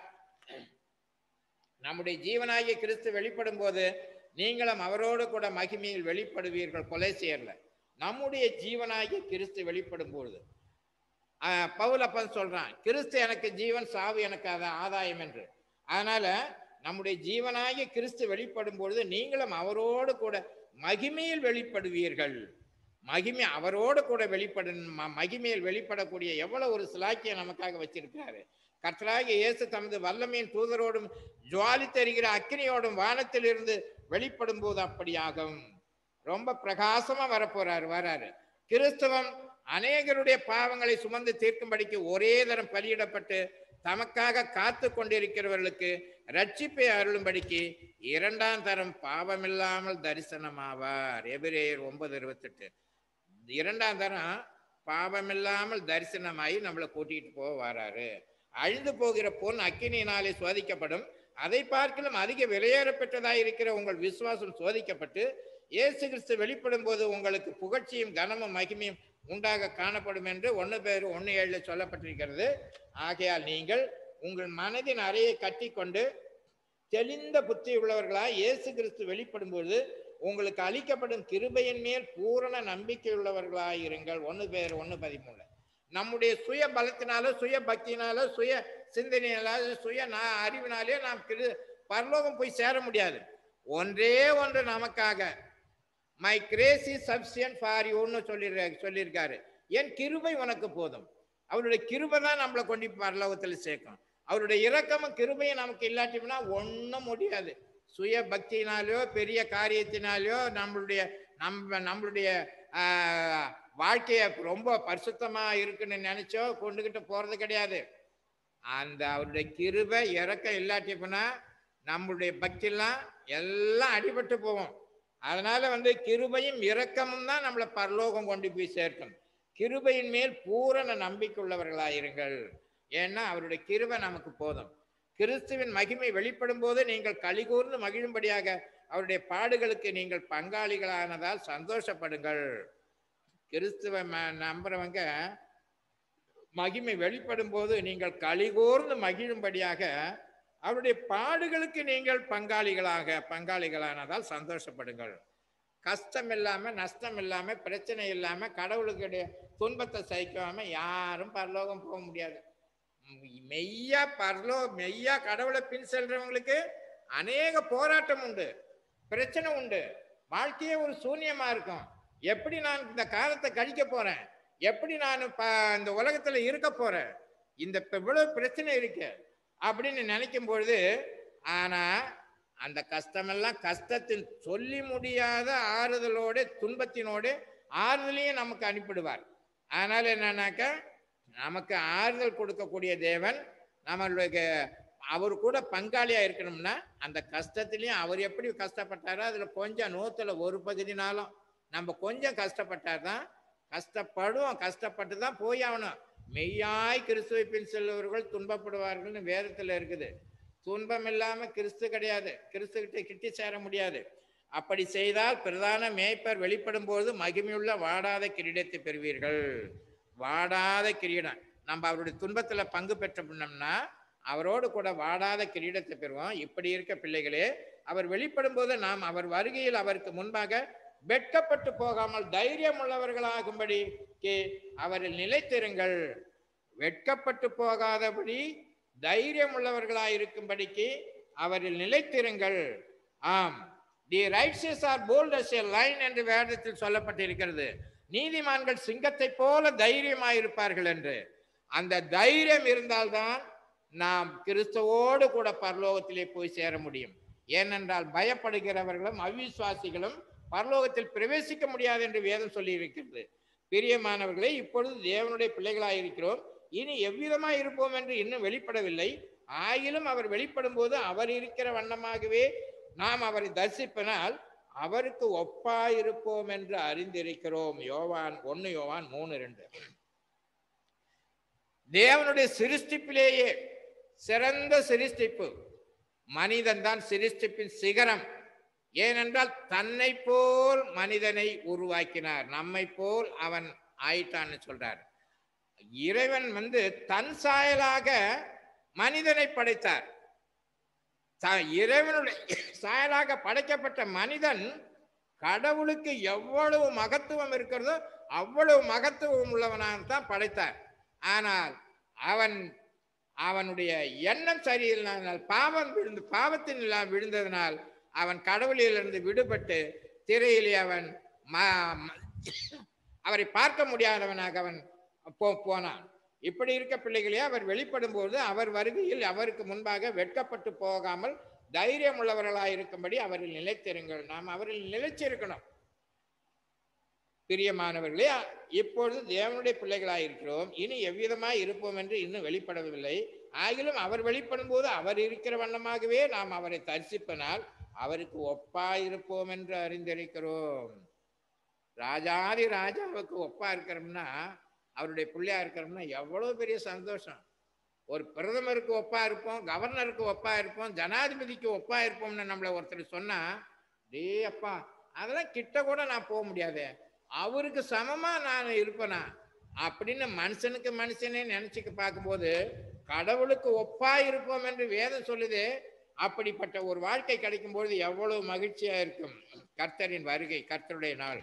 நம்முடைய ஜீவனாகிய கிறிஸ்து வெளிப்படும் போது நீங்களும் அவரோடு கூட மகிமையில் வெளிப்படுவீர்கள். கொலைசேர்ல நம்முடைய ஜீவனாகிய கிறிஸ்து வெளிப்படும் பொழுது பவுலப்பன் சொல்றான், கிறிஸ்து எனக்கு ஜீவன், சாவு எனக்கு ஆதாயம் என்று. அதனால நம்முடைய ஜீவனாகிய கிறிஸ்து வெளிப்படும் பொழுது நீங்களும் அவரோடு கூட மகிமையில் வெளிப்படுவீர்கள். மகிமை அவரோடு கூட மகிமையில் வெளிப்படக்கூடிய எவ்வளவு ஒரு சிலாக்கியம் நமக்காக வச்சிருக்கிறாரு. கர்த்தராகிய இயேசு தமது வல்லமையின் தூதரோடும் ஜுவாலி தெரிகிற அக்கினியோடும் வானத்தில் இருந்து வெளிப்படும் போது அப்படியாகும். ரொம்ப பிரகாசமா வராரு. கிறிஸ்தவம் அநேகருடைய பாவங்களை சுமந்து தீர்க்கும்படிக்கு ஒரே தரம் பலியிடப்பட்டு தமக்காக காத்து கொண்டிருக்கிறவர்களுக்கு ரட்சிப்பை அருளும்படிக்கு 2ஆம் தரம் பாவமில்லாமல் தரிசனமாவார். எபிரேயர் 9:28. 2ஆம் தரம் பாவமில்லாமல் தரிசனமாகி நம்மளை கூட்டிகிட்டு போவாராரு. அழிந்து போகிற பொன் அக்கினியினாலே சோதிக்கப்படும், அதை பார்க்கலும் அதிக விலையேறப்பெற்றதாக இருக்கிற உங்கள் விசுவாசம் சோதிக்கப்பட்டு இயேசு கிறிஸ்து வெளிப்படும் போது உங்களுக்கு புகழ்ச்சியும் கனமும் மகிமையும் உண்டாக காணப்படும் என்று 1 பேதுரு 1:7 சொல்லப்பட்டிருக்கிறது. ஆகையால் நீங்கள் உங்கள் மனதின் அறையை கட்டி கொண்டு தெளிந்த புத்தி உள்ளவர்களாய் இயேசு கிறிஸ்து வெளிப்படும் போது உங்களுக்கு அளிக்கப்படும் கிருபையின் மேல் பூரண நம்பிக்கை உள்ளவர்களாய் இருங்கள். 1 பேதுரு 1:13. நம்முடைய சுய பலத்தினாலோ சுய பக்தியினாலோ சுய சிந்தனையினாலோ சுய அறிவினாலே நாம் பரலோகம் போய் சேர முடியாது. ஒன்றே ஒன்று நமக்காக, my grace is sufficient for யூன்னு சொல்லியிருக்காரு. என் கிருபை உனக்கு போதும். அவருடைய கிருபை தான் நம்மளை கொண்டு பரலோகத்தில் சேர்க்கும். அவருடைய இரக்கமும் கிருபையும் நமக்கு இல்லாட்டினா ஒன்றும் முடியாது. சுய பக்தியினாலோ பெரிய காரியத்தினாலோ நம்மளுடைய வாழ்க்கைய ரொம்ப பரிசுத்தமா இருக்குன்னு நினைச்சோ கொண்டுகிட்டு போறது கிடையாது. அந்த அவருடைய கிருபை இரக்கம் இல்லாட்டினா நம்மளுடைய பக்தியெல்லாம் எல்லாம் அடிபட்டு போவோம். அதனால கிருபையும் இரக்கமும் தான் நம்மளை பரலோகம் கொண்டு போய் சேர்க்கணும். கிருபையின் மேல் பூரண நம்பிக்கை உள்ளவர்களாயிருங்கள். ஏன்னா அவருடைய கிருபை நமக்கு போதும். கிறிஸ்துவின் மகிமை வெளிப்படும் போது நீங்கள் களிகூர்ந்து மகிழும்படியாக அவருடைய பாடுகளுக்கு நீங்கள் பங்காளிகளானதால் சந்தோஷப்படுங்கள். கிறிஸ்துவ நம்புறவங்க மகிமை வெளிப்படும் போது நீங்கள் களிகூர்ந்து மகிழும்படியாக அவருடைய பாடுகளுக்கு நீங்கள் பங்காளிகளானதால் சந்தோஷப்படுங்கள். கஷ்டம் இல்லாம நஷ்டம் இல்லாம பிரச்சனை இல்லாம கடவுளுக்கு துன்பத்தை சகிக்காம யாரும் பரலோகம் போக முடியாது. மெய்யா கடவுளை பின் செல்றவங்களுக்கு அநேக போராட்டம் உண்டு, பிரச்சனை உண்டு, வாழ்க்கையே ஒரு சூன்யமா இருக்கும். எப்படி நான் இந்த காலத்தை கழிக்க போறேன், எப்படி நான் இந்த உலகத்துல இருக்க போறேன், இந்த இவ்வளவு பிரச்சனை இருக்கு அப்படின்னு நினைக்கும் பொழுது, ஆனா அந்த கஷ்டமெல்லாம் கஷ்டத்தின் சொல்லி முடியாத ஆறுதலோட துன்பத்தினோட ஆறுதலையும் நமக்கு அனுப்பிடுவார். அதனால என்னன்னாக்கா நமக்கு ஆறுதல் கொடுக்கக்கூடிய தேவன் நம்மளுக்கு அவர் கூட பங்காளியா இருக்கணும்னா அந்த கஷ்டத்திலையும் அவர் எப்படி கஷ்டப்பட்டாரோ அதுல கொஞ்சம் 100ல் 1 பகுதினாலும் நம்ம கொஞ்சம் கஷ்டப்பட்டாதான் கஷ்டப்படுவோம், கஷ்டப்பட்டு தான் போய் ஆகணும். மெய்யாய் கிறிஸ்துவை பின் செல்பவர்கள் துன்பப்படுவார்கள்னு வேதத்துல இருக்குது. துன்பம் இல்லாம கிறிஸ்து கிடையாது, கிறிஸ்து கிட்ட கிட்டி சேர முடியாது. அப்படி செய்தால் பிரதான மேய்ப்பர் வெளிப்படும் போது மகிமையுள்ள வாடாத கிரீடத்தை பெறுவீர்கள். வாடாத கிரீடம், நம்ம அவருடைய துன்பத்துல பங்கு பெற்றோம்னா அவரோடு கூட வாடாத கிரீடத்தை பெறுவோம். இப்படி இருக்க பிள்ளைகளே, அவர் வெளிப்படும் போது நாம் அவர் வருகையில் அவருக்கு முன்பாக வெட்கப்பட்டு போகாமல் தைரியம் உள்ளவர்களாகும்படி அவரில் நிலைத்திருங்கள். வெட்கப்பட்டு போகாதபடி தைரியம் உள்ளவர்களாய் இருக்கும்படிக்கு அவரில் நிலைத்திருங்கள். ஆம், the righteous are bold as a lion என்று வேதத்தில் சொல்லப்பட்டிருக்கிறது. நீதிமான்கள் சிங்கத்தை போல தைரியமாயிருப்பார்கள் என்று. அந்த தைரியம் இருந்தால்தான் நாம் கிறிஸ்துவோடு கூட பரலோகத்திலே போய் சேர முடியும். ஏனென்றால் பயப்படுகிறவர்களும் அவிசுவாசிகளும் பரலோகத்தில் பிரவேசிக்க முடியாது என்று வேதம் சொல்லி இருக்கிறது. பிரியமானவர்களே, இப்பொழுது தேவனுடைய பிள்ளைகளாய் இருக்கிறோம். இனி எவ்விதமாய் இருப்போம் என்று இன்னும் வெளிப்படவில்லை. ஆயிலும் அவர் வெளிப்படும் போது அவர் இருக்கிற வண்ணமாகவே நாம் அவரை தரிசிப்பனால் அவருக்கு ஒப்பாயிருப்போம் என்று அறிந்திருக்கிறோம். யோவான் 1:3-2. தேவனுடைய சிருஷ்டிப்பிலேயே சிறந்த சிருஷ்டிப்பு மனிதன் தான். சிருஷ்டிப்பின் சிகரம். ஏனென்றால் தன்னை போல் மனிதனை உருவாக்கினார். நம்மை போல் அவன் ஆயிட்டான்னு சொல்றார். இறைவன் தன் சாயலாக மனிதனை படைத்தார். இறைவனுடைய சாயலாக படைக்கப்பட்ட மனிதன் கடவுளுக்கு எவ்வளவு மகத்துவம் இருக்கிறதோ அவ்வளவு மகத்துவம் உள்ளவனாகத்தான் படைத்தார். ஆனால் அவனுடைய எண்ணம் சரியில்லைனால் பாவத்தின் விழுந்ததனால் அவன் கடவுளிலிருந்து விடுபட்டு திரையிலே அவன் அவரை பார்க்க முடியாதவனாக அவன் போனான். இப்படி இருக்க பிள்ளைகளே, அவர் வெளிப்படும் போது அவர் வருகையில் அவருக்கு முன்பாக வெட்கப்பட்டு போகாமல் தைரியம் உள்ளவர்களாய் இருக்கும்படி அவரில் நிலைத்திருங்கள். நாம் அவரில் நிலைச்சிருக்கணும். பிரியமானவர்களே, இப்பொழுது தேவனுடைய பிள்ளைகளாய் இருக்கிறோம். இனி எவ்விதமாய் இருப்போம் என்று இன்னும் வெளிப்படவில்லை. ஆகிலும் அவர் வெளிப்படும் போது அவர் இருக்கிற வண்ணமாகவே நாம் அவரை தரிசிப்பனால் அவருக்கு ஒப்பாயிருப்போம் என்று அறிந்திருக்கிறோம். ராஜாதி ராஜாவுக்கு ஒப்பா இருக்கிறோம்னா, அவருடைய பிள்ளையா இருக்கிறோம்னா எவ்வளவு பெரிய சந்தோஷம். ஒரு பிரதமருக்கு ஒப்பா இருப்போம், கவர்னருக்கு ஒப்பா இருப்போம், ஜனாதிபதிக்கு ஒப்பா இருப்போம்னு நம்மள ஒருத்தர் சொன்னா, டே அப்பா அதெல்லாம் கிட்ட கூட நான் போக முடியாது, அவருக்கு சமமா நான் இருப்பேனா அப்படின்னு மனுஷனுக்கு மனுஷனே நினைச்சுக்க பார்க்கும்போது கடவுளுக்கு ஒப்பா இருப்போம் என்று வேதம் சொல்லுது. அப்படிப்பட்ட ஒரு வாழ்க்கை கிடைக்கும் பொழுது எவ்வளவு மகிழ்ச்சியா இருக்கும். கர்த்தரின் வருகை, கர்த்தருடைய நாள்.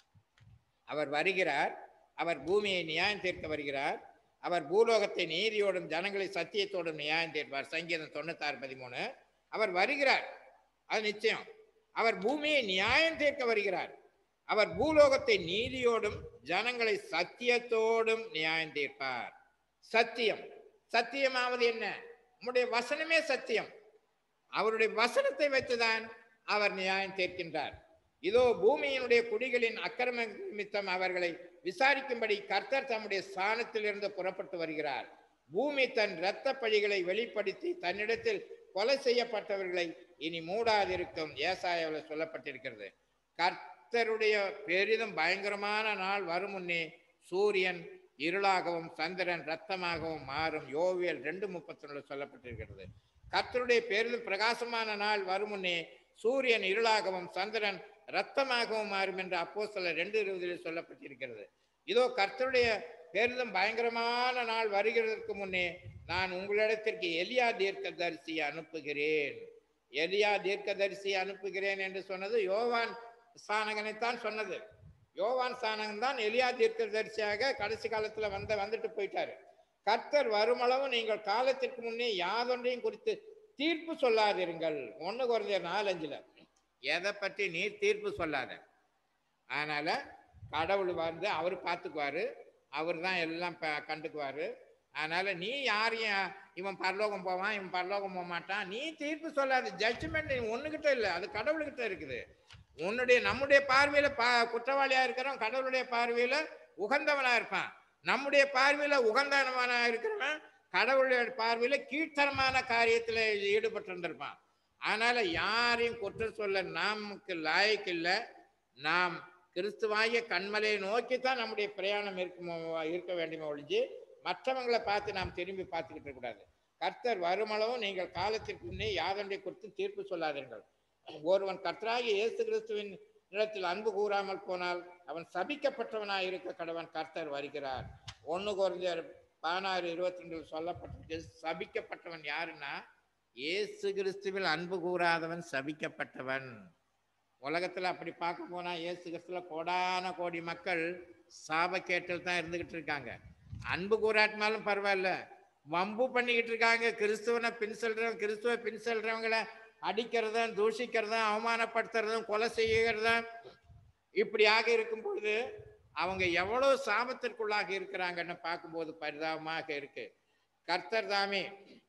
அவர் வருகிறார். அவர் பூமியை நியாயம் தீர்க்க வருகிறார். அவர் பூலோகத்தை நீதியோடும் ஜனங்களை சத்தியத்தோடும் நியாயம் தீர்ப்பார். சங்கீதம் 96:13. அவர் வருகிறார், அது நிச்சயம். அவர் பூமியை நியாயம் தீர்க்க வருகிறார். அவர் பூலோகத்தை நீதியோடும் ஜனங்களை சத்தியத்தோடும் நியாயம் தீர்ப்பார். சத்தியம், சத்தியமாவது என்ன? நம்முடைய வசனமே சத்தியம். அவருடைய வசனத்தை வைத்துதான் அவர் நியாயம் தீர்க்கின்றார். இதோ பூமியினுடைய குடிகளின் அக்கிரம நிமித்தம் அவர்களை விசாரிக்கும்படி கர்த்தர் தம்முடைய ஸ்தானத்திலிருந்து புறப்பட்டு வருகிறார். பூமி தன் இரத்த பழிகளை வெளிப்படுத்தி தன்னிடத்தில் கொலை செய்யப்பட்டவர்களை இனி மூடாதிருக்கும். ஏசாயாவில் சொல்லப்பட்டிருக்கிறது. கர்த்தருடைய பெரிதும் பயங்கரமான நாள் வரும் முன்னே சூரியன் இருளாகவும் சந்திரன் இரத்தமாகவும் மாறும். யோவேல் 2:31 சொல்லப்பட்டிருக்கிறது. கர்த்தருடைய பெரிதும் பிரகாசமான நாள் வரும் முன்னே சூரியன் இருளாகவும் சந்திரன் இரத்தமாகவும் மாறும் என்று அப்போஸ்தலர் 2:20 சொல்லப்பட்டிருக்கிறது. இதோ கர்த்தருடைய பெரிதும் பயங்கரமான நாள் வருகிறதற்கு முன்னே நான் உங்களிடத்திற்கு எலியா தீர்க்கதரிசியை அனுப்புகிறேன். எலியா தீர்க்கதரிசியை அனுப்புகிறேன் என்று சொன்னது யோவான் ஸ்நானகனைத்தான் சொன்னது. யோவான் ஸ்நானகன் தான் எலியா தீர்க்கதரிசியாக கடைசி காலத்துல வந்துட்டு போயிட்டாரு. கர்த்தர் வருமளவு நீங்கள் காலத்திற்கு முன்னே யாதொன்றையும் குறித்து தீர்ப்பு சொல்லாதிருங்கள். 1 Corinthians 4:5. எதை பற்றி நீ தீர்ப்பு சொல்லாத. அதனால கடவுள் அவர் பார்த்துக்குவாரு, அவர் தான் எல்லாம் கண்டுக்குவாரு. அதனால நீ யாரையும் இவன் பரலோகம் போவான், இவன் பரலோகம் போக மாட்டான், நீ தீர்ப்பு சொல்லாது. ஜட்ஜ்மெண்ட் ஒண்ணுகிட்ட இல்லை, அது கடவுள்கிட்ட இருக்குது. நம்முடைய பார்வையில குற்றவாளியா இருக்கிறவன் கடவுளுடைய பார்வையில உகந்தவனா இருப்பான். நம்முடைய பார்வையில உகந்தவனா இருக்கிறவன் கடவுளுடைய பார்வையில கீழ்த்தரமான காரியத்துல ஈடுபட்டு இருந்திருப்பான். அதனால யாரையும் குற்றம் சொல்ல நமக்கு லாயக்கு இல்லை. நாம் கிறிஸ்துவாகிய கண்மலையை நோக்கித்தான் நம்முடைய பிரயாணம் இருக்க வேண்டுமே ஒழிஞ்சு மற்றவங்களை பார்த்து நாம் திரும்பி பார்த்துக்கிட்டு இருக்கக்கூடாது. கர்த்தர் வருமளவும் நீங்கள் காலத்திற்கு முன்னே யாதொன்றை குறித்து தீர்ப்பு சொல்லாதீர்கள். ஒருவன் கர்த்தராகிய இயேசு கிறிஸ்துவின் இடத்தில் அன்பு கூறாமல் போனால் அவன் சபிக்கப்பட்டவனாய் இருக்க கடவன். கர்த்தர் வருகிறார். 1 கொரிந்தியர் 16:22 சொல்லப்பட்டிருக்கு. சபிக்கப்பட்டவன் யாருன்னா, இயேசு கிறிஸ்துவில் அன்பு கூறாதவன் சபிக்கப்பட்டவன். உலகத்துல அப்படி பார்க்க போனா இயேசு கிறிஸ்துல கோடான கோடி மக்கள் சாபக்கேட்டில் தான் இருந்துகிட்டு இருக்காங்க. அன்பு கூறாட்டினாலும் பரவாயில்ல, வம்பு பண்ணிக்கிட்டு இருக்காங்க. கிறிஸ்துவனை பின் செல்றவங்களை அடிக்கிறதும் தூஷிக்கிறதும் அவமானப்படுத்துறதும் கொலை செய்கிறதும் இப்படியாக இருக்கும் பொழுது அவங்க எவ்வளவு சாபத்திற்குள்ளாக இருக்கிறாங்கன்னு பார்க்கும்போது பரிதாபமாக இருக்கு. கர்த்தர் தாமே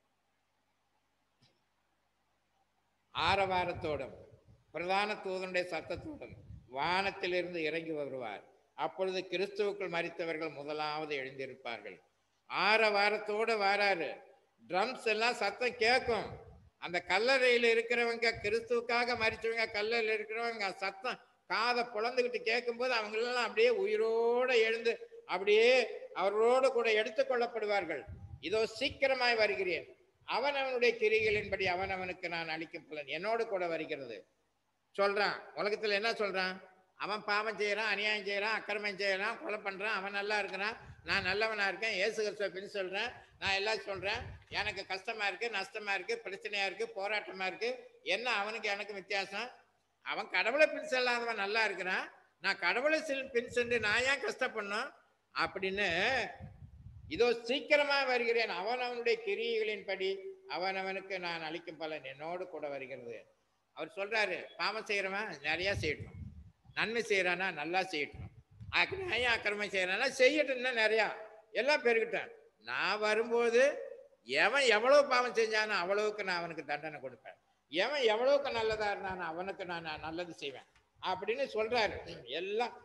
ஆரவாரத்தோடும் பிரதான தூதனுடைய சத்தத்தோடும் வானத்திலிருந்து இறங்கி வருவார். அப்பொழுது கிறிஸ்துவுக்குள் மரித்தவர்கள் முதலாவது எழுந்திருப்பார்கள். ஆரவாரத்தோடு வாராரு. ட்ரம்ஸ் எல்லாம் சத்தம் கேட்கும். அந்த கல்லறையில் இருக்கிறவங்க, கிறிஸ்துவுக்காக மரிச்சவங்க கல்லறையில் இருக்கிறவங்க சத்தம் காதை புலந்துக்கிட்டு கேட்கும்போது அவங்களெல்லாம் அப்படியே உயிரோடு எழுந்து அப்படியே அவரோடு கூட எடுத்துக்கொள்ளப்படுவார்கள். இதோ சீக்கிரமாய் வருகிறேன், அவனுடைய கிரிகளின்படி அவனுக்கு நான் அளிக்கும் பலன் என்னோடு கூட வருகிறது சொல்றான். உலகத்துல என்ன சொல்றான்? அவன் பாவம் செய்யறான், அநியாயம் செய்யறான், அக்கிரமம் செய்யறான், கொலை பண்றான், அவன் நல்லா இருக்கிறான், நான் நல்லவனா இருக்கேன், இயேசு கிறிஸ்துவை பின் சொல்றேன், நான் எல்லாம் சொல்றேன், எனக்கு கஷ்டமா இருக்கு, நஷ்டமா இருக்கு, பிரச்சனையா இருக்கு, போராட்டமா இருக்கு, என்ன அவனுக்கு எனக்கு வித்தியாசம்? அவன் கடவுளை பின் செல்லாதவன் நல்லா இருக்கிறான், நான் கடவுளை பின் சென்று நான் ஏன் கஷ்டப்படணும் அப்படின்னு. இதோ சீக்கிரமா வருகிறேன், அவனுடைய கிரியைகளின்படி அவனுக்கு நான் அளிக்கும் பலன் என்னோடு கூட வருகிறது. அவர் சொல்றாரு, பாவம் செய்யறவன் நிறைய செய்யட்டும், நன்மை செய்யறானா நல்லா செய்யட்டும், அக்கிரமம் செய்யறானா செய்யட்டும்னா நிறையா எல்லாம் பெருகிட்டேன். நான் வரும்போது எவன் எவ்வளவு பாவம் செஞ்சானோ அவ்வளவுக்கு நான் அவனுக்கு தண்டனை கொடுப்பேன், எவன் எவ்வளவுக்கு நல்லதா இருந்தானோ அவனுக்கு நான் நல்லது செய்வேன் அப்படின்னு சொல்றாரு. எல்லாம்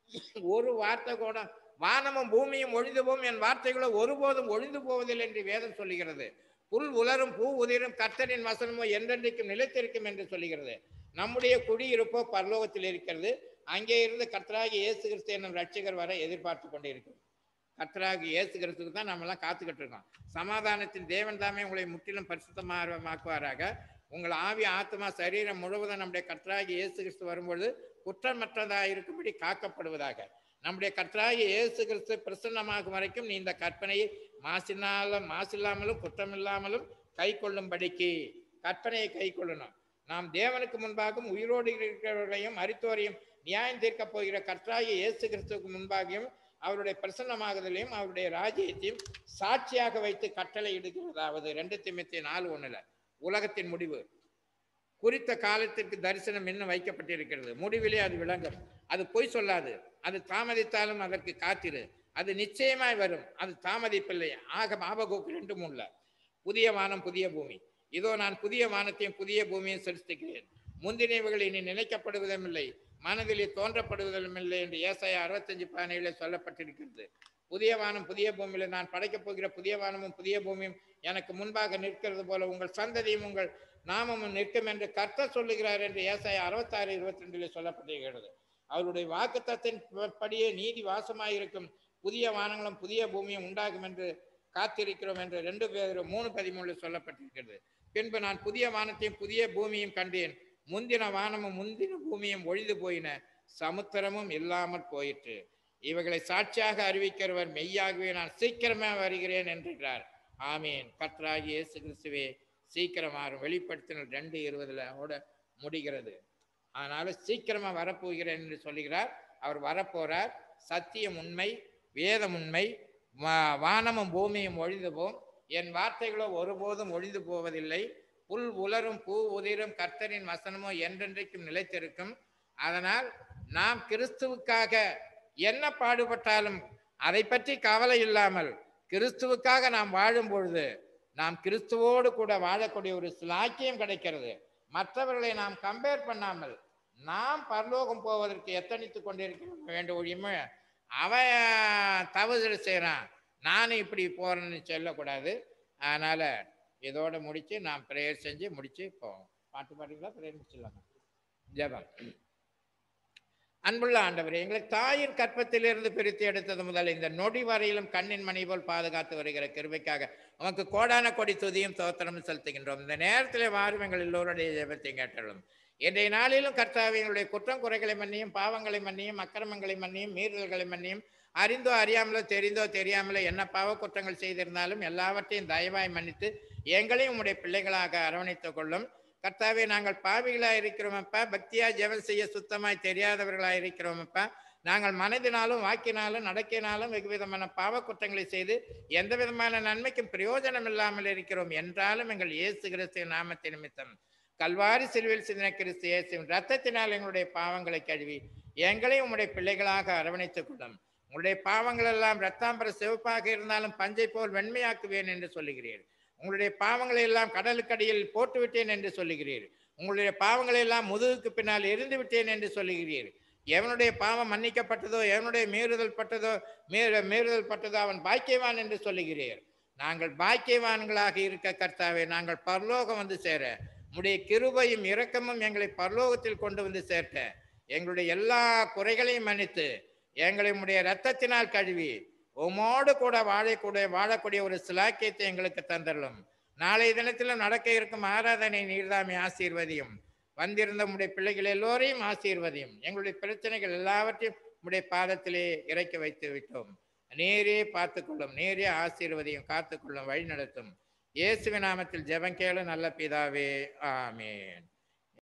ஒரு வார்த்தை கூட, வானமும் பூமியும் ஒழிந்து போகும், என் வார்த்தைகளோ ஒருபோதும் ஒழிந்து போவதில்லை என்று வேதம் சொல்லுகிறது. புல் உலரும் பூ உதிரும், கர்த்தரின் வசனமோ என்றென்றைக்கும் நிலைத்திருக்கும் என்று சொல்லுகிறது. நம்முடைய குடியிருப்போ பரலோகத்தில் இருக்கிறது. அங்கே இருந்து கர்த்தராகிய இயேசு கிறிஸ்து என்னும் ரட்சகர் வர எதிர்பார்த்து கொண்டே இருக்கிறோம். கர்த்தராகிய இயேசு கிறிஸ்துக்கு தான் நம்ம எல்லாம் காத்துக்கிட்டு இருக்கோம். சமாதானத்தின் தேவன் தாமே உங்களை முற்றிலும் பரிசுத்தமாக்குவாராக. உங்கள் ஆவி ஆத்மா சரீரம் முழுவதும் நம்முடைய கர்த்தராகிய இயேசு கிறிஸ்து வரும்பொழுது குற்றமற்றதாக இருக்கும்படி காக்கப்படுவதாக. நம்முடைய கர்த்தராகிய இயேசு கிறிஸ்து பிரசன்னமாகும் வரைக்கும் நீ இந்த கற்பனையை மாசில்லாமலும் குற்றமில்லாமலும் கை கொள்ளும்படிக்கு கற்பனையை கை கொள்ளணும். நாம் தேவனுக்கு முன்பாகவும் உயிரோடு இருக்கிறவர்களையும் மரித்தோரையும் நியாயம் தீர்க்க போகிற கர்த்தராகிய இயேசு கிறிஸ்துவுக்கு முன்பாகவும் அவருடைய பிரசன்னமாகுதலையும் அவருடைய ராஜ்யத்தையும் சாட்சியாக வைத்து கட்டளை இடுகிறதாவது 2 தீமோத்தேயு 4:1 உலகத்தின் முடிவு குறித்த காலத்திற்கு தரிசனம் இன்னும் வைக்கப்பட்டிருக்கிறது. முடிவிலே அது விளங்கும். அது பொய் சொல்லாது. அது தாமதித்தாலும் அதற்கு காத்திரு. அது நிச்சயமாய் வரும். அது தாமதிப்பில்லை. ஆபகூக்கு 2:3 புதிய வானம் புதிய பூமி. இதோ நான் புதிய வானத்தையும் புதிய பூமியையும் சிருஷ்டிக்கிறேன். முந்தினவைகள் இனி நினைக்கப்படுவதும் இல்லை, மனதிலே தோன்றப்படுவதும் இல்லை என்று ஏசாயா 65:17 சொல்லப்பட்டிருக்கிறது. புதிய வானம் புதிய பூமியில நான் படைக்கப் போகிற புதிய வானமும் புதிய பூமியும் எனக்கு முன்பாக நிற்கிறது போல உங்கள் சந்ததியும் உங்கள் நாமமும் நிற்கும் என்று கர்த்தர் சொல்லுகிறார் என்று ஏசாயா 66:22 சொல்லப்பட்டிருக்கிறது. அவருடைய வாக்குத்தத்தின் படியே நீதி வாசமாயிருக்கும். புதிய வானங்களும் புதிய பூமியும் உண்டாகும் என்று காத்திருக்கிறோம் என்று 2 பேர் 3:13 சொல்லப்பட்டிருக்கிறது. பின்பு நான் புதிய வானத்தையும் புதிய பூமியும் கண்டேன். முந்தின வானமும் முந்தின பூமியும் ஒழிந்து போயின, சமுத்திரமும் இல்லாமல் போயிற்று. இவைகளை சாட்சியாக அறிவிக்கிறவர் மெய்யாகவே நான் சீக்கிரமே வருகிறேன் என்றார். ஆமீன். கர்த்தராகிய இயேசு கிறிஸ்துவே சீக்கிரமாறும். வெளிப்படுத்தினர் 2:20 முடிகிறது. அதனால சீக்கிரமா வரப்போகிறேன் என்று சொல்லுகிறார். அவர் வரப்போறார். சத்தியம் உண்மை, வேதம் உண்மை, வானமும் பூமியும் ஒழிந்து போம், என் வார்த்தைகளோ ஒருபோதும் ஒழிந்து போவதில்லை. புல் உலரும் பூ உதிரும், கர்த்தரின் வசனமோ என்றென்றைக்கும் நிலைத்திருக்கும். அதனால் நாம் கிறிஸ்துவுக்காக என்ன பாடுபட்டாலும் அதை பற்றி கவலை இல்லாமல் கிறிஸ்துவுக்காக நாம் வாழும் பொழுது நாம் கிறிஸ்துவோடு கூட வாழக்கூடிய ஒரு சிலாக்கியம் கிடைக்கிறது. மற்றவர்களை நாம் கம்பேர் பண்ணாமல் நாம் பரலோகம் போவதற்கு எத்தனித்து கொண்டிருக்க வேண்டிய அவன் தவறு செய்கிறான், நானும் இப்படி போறேன்னு சொல்லக்கூடாது. அதனால இதோட முடிச்சு நாம் ப்ரேயர் செஞ்சு முடிச்சு போவோம். பாட்டு பாடுறீங்களா? ப்ரேயர் முடிச்சிடலாமா? ஜெபம். அன்புள்ள ஆண்டவரே, எங்களை தாயின் கற்பத்திலிருந்து பிரித்து எடுத்தது முதல் இந்த நொடி வரையிலும் கண்ணின் மணி போல் பாதுகாத்து வருகிற கிருபைக்காக உமக்கு கோடான கொடி துதியும் தோத்திரமும் செலுத்துகின்றோம். இந்த நேரத்திலே வாரும் எங்கள் எல்லோருடைய ஜெபத்தை கேட்டலும். இன்றைய நாளிலும் கர்த்தாவே, எங்களுடைய குற்றம் குறைகளை மன்னியும், பாவங்களை மன்னியும், அக்கிரமங்களை மன்னியும், மீறல்களை மன்னியும். அறிந்தோ அறியாமலோ தெரிந்தோ தெரியாமலோ என்ன பாவ குற்றங்கள் செய்திருந்தாலும் எல்லாவற்றையும் தயவாய் மன்னித்து எங்களையும் உம்முடைய பிள்ளைகளாக அரவணைத்துக் கொள்ளும். கர்த்தாவே, நாங்கள் பாவிகளாக இருக்கிறோமப்பா, பக்தியா ஜெபம் செய்ய சுத்தமாய் தெரியாதவர்களாக இருக்கிறோமப்பா. நாங்கள் மனதினாலும் வாக்கினாலும் நடக்கினாலும் வெகு விதமான பாவ குற்றங்களை செய்து எந்த விதமான நன்மைக்கும் பிரயோஜனம் இல்லாமல் இருக்கிறோம். என்றாலும் எங்கள் இயேசு கிறிஸ்து நாமத்தின் நிமித்தம் கல்வாரி சிலுவையில் சிந்தின கிறிஸ்து இயேசுவின் இரத்தத்தினால் எங்களுடைய பாவங்களை கழுவி எங்களையும் உம்முடைய பிள்ளைகளாக அரவணைத்துக் கொள்ளும். உங்களுடைய பாவங்கள் எல்லாம் இரத்தாம்பர சிவப்பாக இருந்தாலும் பஞ்சை போல் வெண்மையாக்குவேன் என்று சொல்லுகிறீர். உங்களுடைய பாவங்களை எல்லாம் கடலுக்கடியில் போட்டுவிட்டேன் என்று சொல்லுகிறீர். உங்களுடைய பாவங்களை எல்லாம் முதுகுக்கு பின்னால் எரிந்து விட்டேன் என்று சொல்லுகிறீர். எவனுடைய பாவம் மன்னிக்கப்பட்டதோ, எவனுடைய மீறுதல் பட்டதோ அவன் பாக்கியவான் என்று சொல்லுகிறீர். நாங்கள் பாக்கியவான்களாக இருக்க கர்த்தாவே, நாங்கள் பரலோகம் வந்து சேர உம்முடைய கிருபையும் இரக்கமும் எங்களை பரலோகத்தில் கொண்டு வந்து சேர்க்க எங்களுடைய எல்லா குறைகளையும் மன்னித்து எங்களை உம்முடைய இரத்தத்தினால் கழுவி உமோடு கூட வாழக்கூடிய ஒரு சிலாக்கியத்தை எங்களுக்கு தந்தரலும். நாளைய தினத்திலும் நடக்க இருக்கும் ஆராதனை நீர்தாமே ஆசீர்வதியும். வந்திருந்த உம்முடைய பிள்ளைகள் எல்லோரையும் ஆசீர்வதியும். எங்களுடைய பிரச்சனைகள் எல்லாவற்றையும் உம்முடைய பாதத்திலே இறக்கி வைத்து விட்டோம். நீரே பார்த்துக்கொள்ளும், நீரே ஆசீர்வதியும், காத்துக்கொள்ளும், வழி நடத்தும். இயேசுவின் நாமத்தில் ஜெபம் கேளு நல்ல பிதாவே, ஆமேன்.